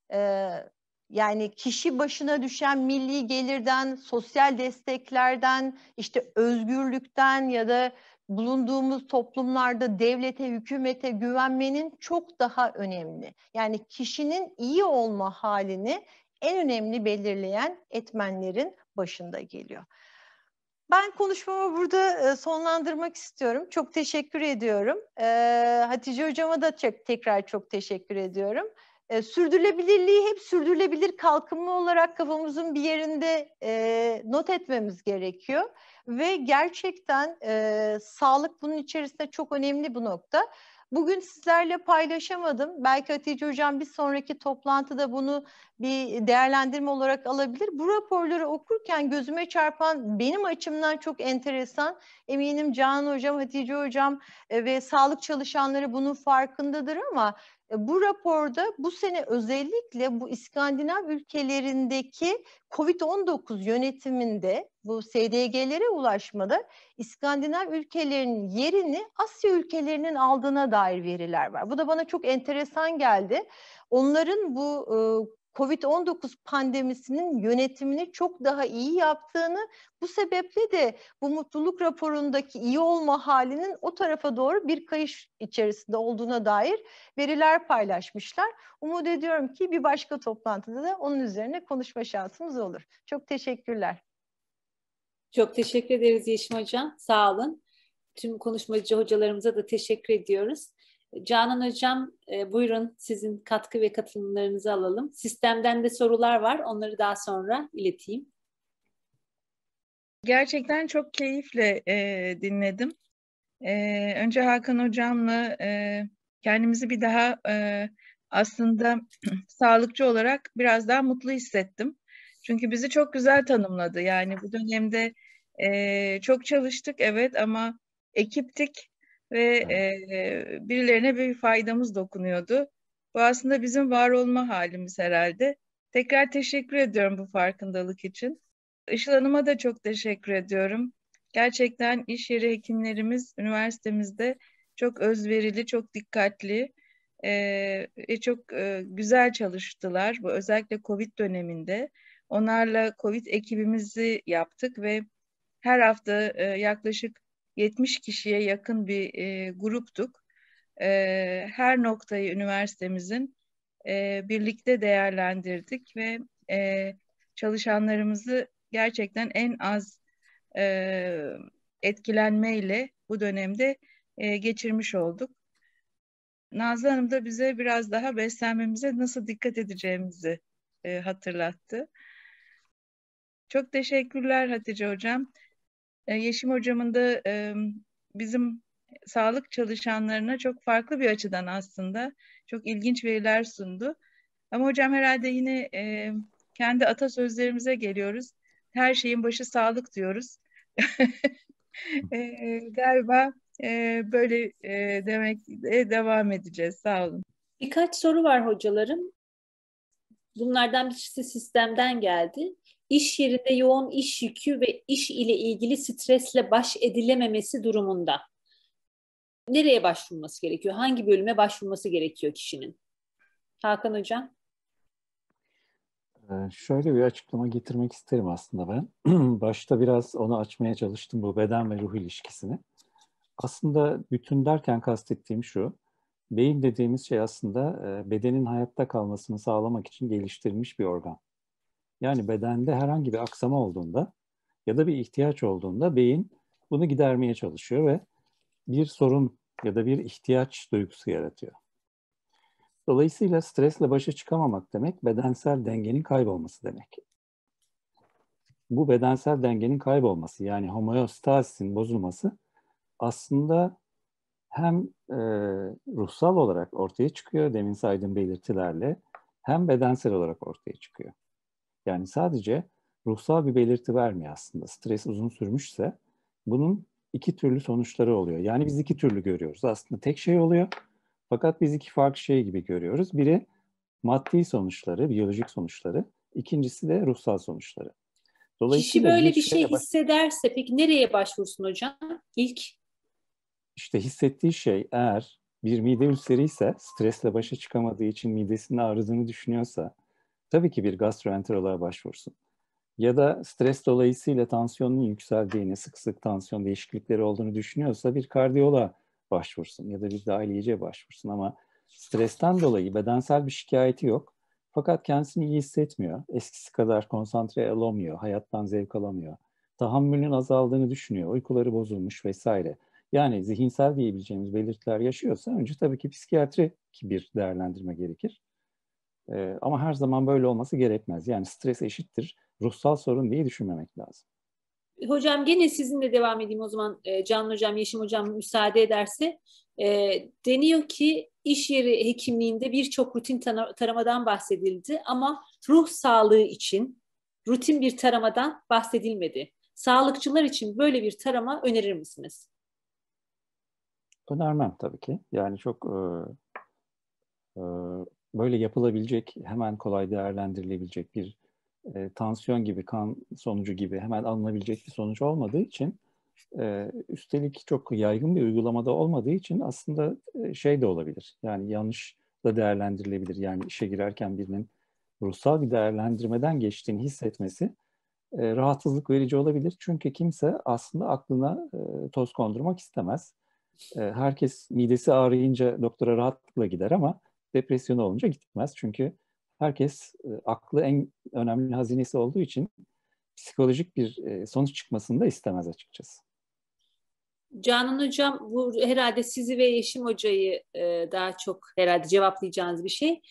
yani kişi başına düşen milli gelirden, sosyal desteklerden, işte özgürlükten ya da bulunduğumuz toplumlarda devlete, hükümete güvenmenin çok daha önemli. Yani kişinin iyi olma halini en önemli belirleyen etmenlerin başında geliyor. Ben konuşmamı burada sonlandırmak istiyorum. Çok teşekkür ediyorum. Hatice Hocama da tekrar çok teşekkür ediyorum. Sürdürülebilirliği hep sürdürülebilir kalkınma olarak kafamızın bir yerinde not etmemiz gerekiyor. Ve gerçekten sağlık bunun içerisinde çok önemli bu nokta. Bugün sizlerle paylaşamadım. Belki Hatice Hocam bir sonraki toplantıda bunu bir değerlendirme olarak alabilir. Bu raporları okurken gözüme çarpan benim açımdan çok enteresan. Eminim Canan Hocam, Hatice Hocam ve sağlık çalışanları bunun farkındadır ama bu raporda bu sene özellikle bu İskandinav ülkelerindeki COVID-19 yönetiminde bu SDG'lere ulaşmada İskandinav ülkelerinin yerini Asya ülkelerinin aldığına dair veriler var. Bu da bana çok enteresan geldi. Onların bu COVID-19 pandemisinin yönetimini çok daha iyi yaptığını, bu sebeple de bu mutluluk raporundaki iyi olma halinin o tarafa doğru bir kayış içerisinde olduğuna dair veriler paylaşmışlar. Umut ediyorum ki bir başka toplantıda da onun üzerine konuşma şansımız olur. Çok teşekkürler. Çok teşekkür ederiz Yeşim Hocam. Sağ olun. Tüm konuşmacı hocalarımıza da teşekkür ediyoruz. Canan Hocam, buyurun sizin katkı ve katılımlarınızı alalım. Sistemden de sorular var. Onları daha sonra ileteyim. Gerçekten çok keyifle dinledim. Önce Hakan Hocam'la kendimizi bir daha aslında sağlıkçı olarak biraz daha mutlu hissettim. Çünkü bizi çok güzel tanımladı. Yani bu dönemde çok çalıştık evet ama ekiptik ve birilerine bir faydamız dokunuyordu. Bu aslında bizim var olma halimiz herhalde. Tekrar teşekkür ediyorum bu farkındalık için. Işıl Hanım'a da çok teşekkür ediyorum. Gerçekten iş yeri hekimlerimiz üniversitemizde çok özverili, çok dikkatli ve çok güzel çalıştılar. Bu özellikle COVID döneminde. Onlarla COVID ekibimizi yaptık ve her hafta yaklaşık 70 kişiye yakın bir gruptuk. Her noktayı üniversitemizin birlikte değerlendirdik ve çalışanlarımızı gerçekten en az etkilenmeyle bu dönemde geçirmiş olduk. Nazlı Hanım da bize biraz daha beslenmemize nasıl dikkat edeceğimizi hatırlattı. Çok teşekkürler Hatice Hocam. Yeşim Hocam'ın da bizim sağlık çalışanlarına çok farklı bir açıdan aslında çok ilginç veriler sundu. Ama hocam herhalde yine kendi atasözlerimize geliyoruz. Her şeyin başı sağlık diyoruz. Galiba böyle demek devam edeceğiz. Sağ olun. Birkaç soru var hocalarım. Bunlardan birisi sistemden geldi. İş yerinde yoğun iş yükü ve iş ile ilgili stresle baş edilememesi durumunda nereye başvurması gerekiyor? Hangi bölüme başvurması gerekiyor kişinin? Hakan Hocam. Şöyle bir açıklama getirmek isterim aslında ben. Başta biraz onu açmaya çalıştım, bu beden ve ruh ilişkisini. Aslında bütün derken kastettiğim şu, beyin dediğimiz şey aslında bedenin hayatta kalmasını sağlamak için geliştirilmiş bir organ. Yani bedende herhangi bir aksama olduğunda ya da bir ihtiyaç olduğunda beyin bunu gidermeye çalışıyor ve bir sorun ya da bir ihtiyaç duygusu yaratıyor. Dolayısıyla stresle başa çıkamamak demek bedensel dengenin kaybolması demek. Bu bedensel dengenin kaybolması, yani homeostazisin bozulması aslında hem ruhsal olarak ortaya çıkıyor demin saydığım belirtilerle, hem bedensel olarak ortaya çıkıyor. Yani sadece ruhsal bir belirti vermiyor aslında. Stres uzun sürmüşse bunun iki türlü sonuçları oluyor. Yani biz iki türlü görüyoruz. Aslında tek şey oluyor fakat biz iki farklı şey gibi görüyoruz. Biri maddi sonuçları, biyolojik sonuçları. İkincisi de ruhsal sonuçları. Kişi Dolayısıyla böyle bir şey hissederse peki nereye başvursun hocam? İlk İşte hissettiği şey eğer bir mide ülseri ise, stresle başa çıkamadığı için midesinin ağrıdığını düşünüyorsa tabii ki bir gastroenteroloğa başvursun. Ya da stres dolayısıyla tansiyonun yükseldiğini, sık sık tansiyon değişiklikleri olduğunu düşünüyorsa bir kardiyoloğa başvursun ya da bir dahiliyeciye başvursun. Ama stresten dolayı bedensel bir şikayeti yok. Fakat kendisini iyi hissetmiyor. Eskisi kadar konsantre olamıyor, hayattan zevk alamıyor. Tahammülün azaldığını düşünüyor, uykuları bozulmuş vesaire. Yani zihinsel diyebileceğimiz belirtiler yaşıyorsa önce tabii ki psikiyatri bir değerlendirme gerekir. Ama her zaman böyle olması gerekmez. Yani stres eşittir ruhsal sorun diye düşünmemek lazım. hocam gene sizinle devam edeyim o zaman. Can hocam, Yeşim hocam müsaade ederse. Deniyor ki iş yeri hekimliğinde birçok rutin taramadan bahsedildi ama ruh sağlığı için rutin bir taramadan bahsedilmedi. Sağlıkçılar için böyle bir tarama önerir misiniz? Önermem tabii ki. Yani çok böyle yapılabilecek, hemen kolay değerlendirilebilecek bir tansiyon gibi, kan sonucu gibi hemen alınabilecek bir sonuç olmadığı için, üstelik çok yaygın bir uygulamada olmadığı için aslında şey de olabilir. Yani yanlış da değerlendirilebilir. Yani işe girerken birinin ruhsal bir değerlendirmeden geçtiğini hissetmesi rahatsızlık verici olabilir. Çünkü kimse aslında aklına toz kondurmak istemez. Herkes midesi ağrıyınca doktora rahatlıkla gider ama depresyon olunca gitmez. Çünkü herkes aklı en önemli hazinesi olduğu için psikolojik bir sonuç çıkmasını da istemez açıkçası. Canan hocam, bu herhalde sizi ve Yeşim hocayı daha çok herhalde cevaplayacağınız bir şey.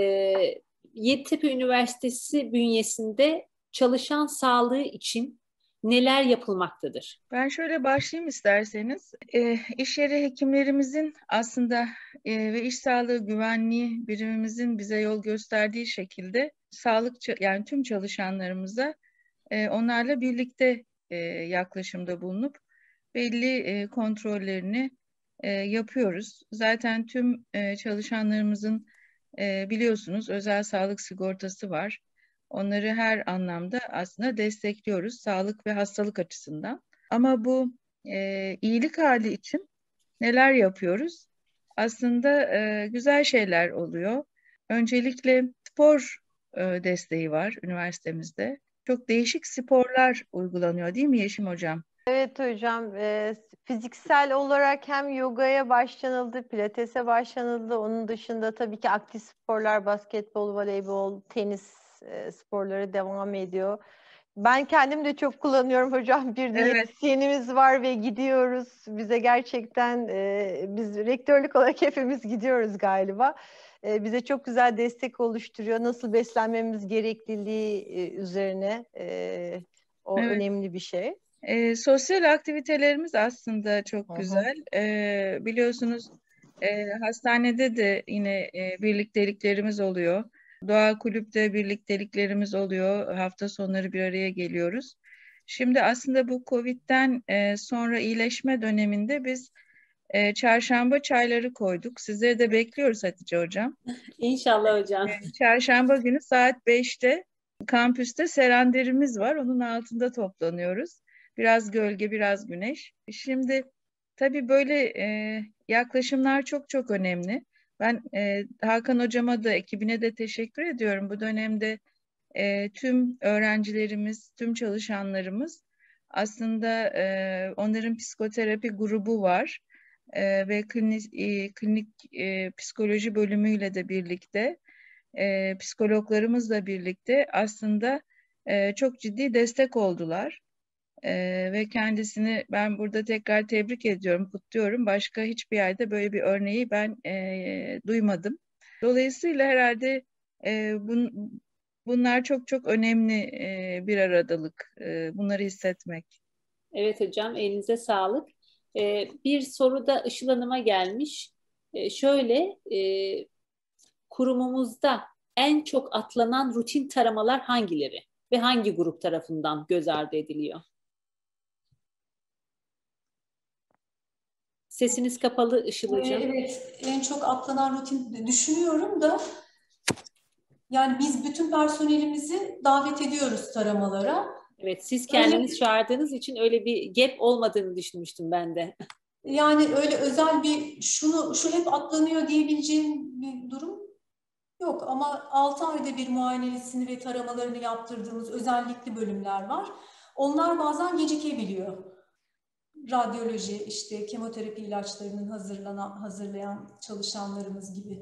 Yeditepe Üniversitesi bünyesinde çalışan sağlığı için neler yapılmaktadır? Ben şöyle başlayayım isterseniz. İş yeri hekimlerimizin aslında ve iş sağlığı güvenliği birimimizin bize yol gösterdiği şekilde yani tüm çalışanlarımıza onlarla birlikte yaklaşımda bulunup belli kontrollerini yapıyoruz. Zaten tüm çalışanlarımızın biliyorsunuz özel sağlık sigortası var. Onları her anlamda aslında destekliyoruz sağlık ve hastalık açısından. Ama bu iyilik hali için neler yapıyoruz? Aslında güzel şeyler oluyor. Öncelikle spor desteği var üniversitemizde. Çok değişik sporlar uygulanıyor değil mi Yeşim Hocam? Evet hocam, fiziksel olarak hem yogaya başlanıldı, pilatese başlanıldı. Onun dışında tabii ki aktif sporlar, basketbol, voleybol, tenis sporları devam ediyor. Ben kendim de çok kullanıyorum hocam. Bir diyetisyenimiz var ve gidiyoruz. Bize gerçekten, biz rektörlük olarak hepimiz gidiyoruz galiba. Bize çok güzel destek oluşturuyor. Nasıl beslenmemiz gerekliliği üzerine o önemli bir şey. Sosyal aktivitelerimiz aslında çok güzel. Biliyorsunuz hastanede de yine birlikteliklerimiz oluyor. Doğa kulüpte birlikteliklerimiz oluyor. Hafta sonları bir araya geliyoruz. Şimdi aslında bu Covid'den sonra iyileşme döneminde biz çarşamba çayları koyduk. Sizleri de bekliyoruz Hatice Hocam. İnşallah hocam. Çarşamba günü saat 5'te kampüste seranderimiz var. Onun altında toplanıyoruz. Biraz gölge, biraz güneş. Şimdi tabii böyle yaklaşımlar çok çok önemli. Ben Hakan Hocama da ekibine de teşekkür ediyorum. Bu dönemde tüm öğrencilerimiz, tüm çalışanlarımız aslında onların psikoterapi grubu var. Ve klinik psikoloji bölümüyle de birlikte psikologlarımızla birlikte aslında çok ciddi destek oldular. Ve kendisini ben burada tekrar tebrik ediyorum, kutluyorum. Başka hiçbir yerde böyle bir örneği ben duymadım. Dolayısıyla herhalde bunlar çok çok önemli, bir aradalık. Bunları hissetmek. Evet hocam, elinize sağlık. Bir soru da Işıl Hanım'a gelmiş. Kurumumuzda en çok atlanan rutin taramalar hangileri ve hangi grup tarafından göz ardı ediliyor? Sesiniz kapalı Işıl hocam. Evet, en çok atlanan rutin düşünüyorum da yani biz bütün personelimizi davet ediyoruz taramalara. Evet, siz kendiniz çağırdığınız için öyle bir gap olmadığını düşünmüştüm ben de. Yani öyle özel bir şu hep atlanıyor diyebileceğim bir durum yok ama 6 ayda bir muayenesini ve taramalarını yaptırdığımız özellikli bölümler var. Onlar bazen gecikebiliyor. Radyoloji, işte kemoterapi ilaçlarının hazırlayan çalışanlarımız gibi.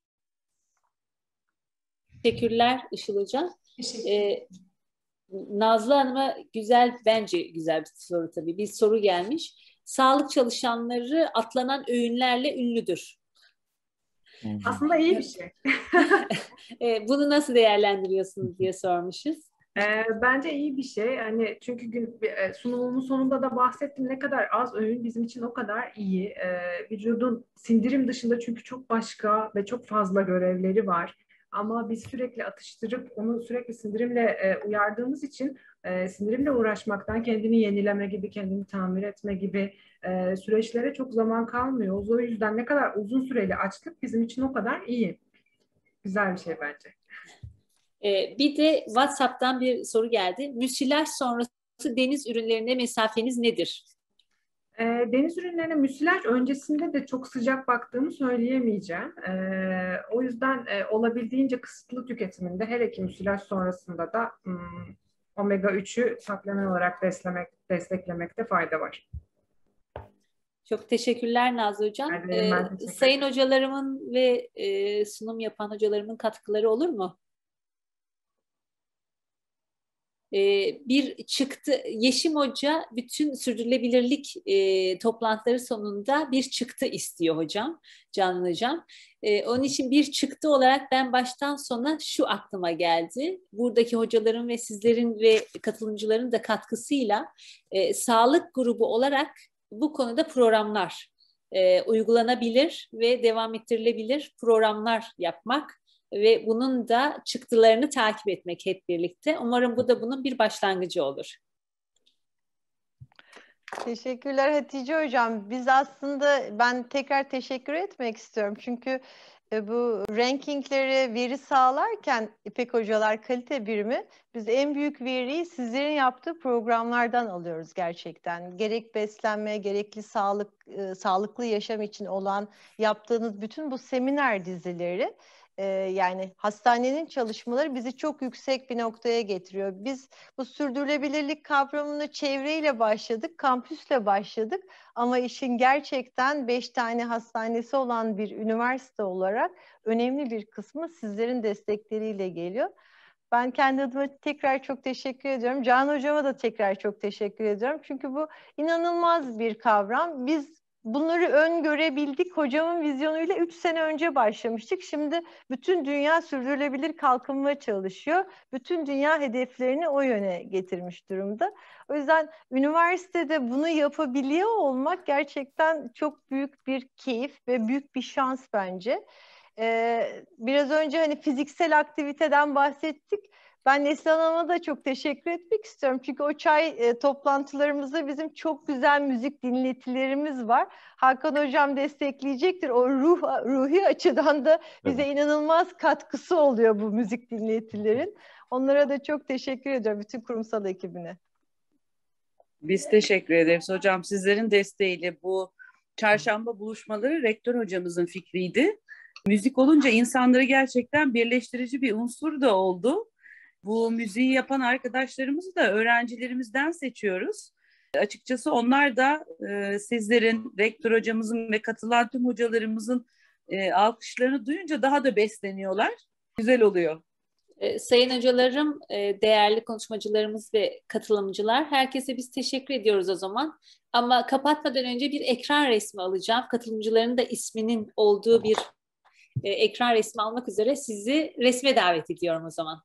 Teşekkürler Işıl hocam. Teşekkür. Nazlı Hanım'a bence güzel bir soru tabii. Bir soru gelmiş. Sağlık çalışanları atlanan öğünlerle ünlüdür. Aslında iyi bir şey. Bunu nasıl değerlendiriyorsunuz diye sormuşuz. Bence iyi bir şey. Hani çünkü sunumumun sonunda da bahsettim, ne kadar az öğün bizim için o kadar iyi. Vücudun sindirim dışında çünkü çok başka ve çok fazla görevleri var. Ama biz sürekli atıştırıp onu sürekli sindirimle uyardığımız için sindirimle uğraşmaktan kendini yenileme gibi, kendini tamir etme gibi süreçlere çok zaman kalmıyor. O yüzden ne kadar uzun süreli açlık bizim için o kadar iyi. Güzel bir şey bence. Bir de WhatsApp'tan bir soru geldi. Müsilaj sonrası deniz ürünlerine mesafeniz nedir? Deniz ürünlerine müsilaj öncesinde de çok sıcak baktığımı söyleyemeyeceğim. O yüzden olabildiğince kısıtlı tüketiminde, hele ki müsilaj sonrasında da omega 3'ü supplement olarak desteklemekte fayda var. Çok teşekkürler Nazlı Hocam. Sayın hocalarımın ve sunum yapan hocalarımın katkıları olur mu? Bir çıktı, Yeşim Hoca bütün sürdürülebilirlik toplantıları sonunda bir çıktı istiyor hocam, Canan Hocam. Onun için bir çıktı olarak ben baştan sona şu aklıma geldi. Buradaki hocaların ve sizlerin ve katılımcıların da katkısıyla sağlık grubu olarak bu konuda programlar uygulanabilir ve devam ettirilebilir programlar yapmak ve bunun da çıktılarını takip etmek hep birlikte. Umarım bu da bunun bir başlangıcı olur. Teşekkürler Hatice Hocam. Ben tekrar teşekkür etmek istiyorum. Çünkü bu rankinglere veri sağlarken İpek Hocalar kalite birimi, biz en büyük veriyi sizlerin yaptığı programlardan alıyoruz gerçekten. Gerek beslenme, gerekli sağlıklı yaşam için olan yaptığınız bütün bu seminer dizileri, yani hastanenin çalışmaları bizi çok yüksek bir noktaya getiriyor. Biz bu sürdürülebilirlik kavramını çevreyle başladık, kampüsle başladık ama işin gerçekten 5 tane hastanesi olan bir üniversite olarak önemli bir kısmı sizlerin destekleriyle geliyor. Ben kendi adıma tekrar çok teşekkür ediyorum. Can Hocama da tekrar çok teşekkür ediyorum. Çünkü bu inanılmaz bir kavram. Biz bunları öngörebildik. Hocamın vizyonuyla 3 sene önce başlamıştık. Şimdi bütün dünya sürdürülebilir kalkınma çalışıyor. Bütün dünya hedeflerini o yöne getirmiş durumda. O yüzden üniversitede bunu yapabiliyor olmak gerçekten çok büyük bir keyif ve büyük bir şans bence. Biraz önce hani fiziksel aktiviteden bahsettik. Ben Neslihan Hanım'a da çok teşekkür etmek istiyorum. Çünkü o çay toplantılarımızda bizim çok güzel müzik dinletilerimiz var. Hakan Hocam destekleyecektir. O ruhi açıdan da bize inanılmaz katkısı oluyor bu müzik dinletilerin. Onlara da çok teşekkür ediyorum, bütün kurumsal ekibine. Biz teşekkür ederiz hocam. Sizlerin desteğiyle bu çarşamba buluşmaları rektör hocamızın fikriydi. Müzik olunca insanları gerçekten birleştirici bir unsur da oldu. Bu müziği yapan arkadaşlarımızı da öğrencilerimizden seçiyoruz. Açıkçası onlar da sizlerin, rektör hocamızın ve katılan tüm hocalarımızın alkışlarını duyunca daha da besleniyorlar. Güzel oluyor. Sayın hocalarım, değerli konuşmacılarımız ve katılımcılar, herkese biz teşekkür ediyoruz o zaman. Ama kapatmadan önce bir ekran resmi alacağım. Katılımcıların da isminin olduğu bir ekran resmi almak üzere sizi resme davet ediyorum o zaman.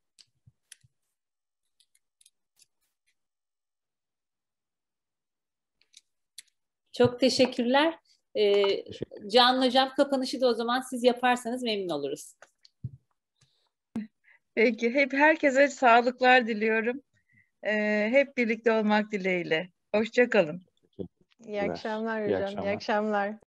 Çok teşekkürler. Canan Hocam, kapanışı da o zaman siz yaparsanız memnun oluruz. Peki, herkese sağlıklar diliyorum. Hep birlikte olmak dileğiyle. Hoşça kalın. İyi akşamlar hocam. İyi akşamlar. İyi akşamlar.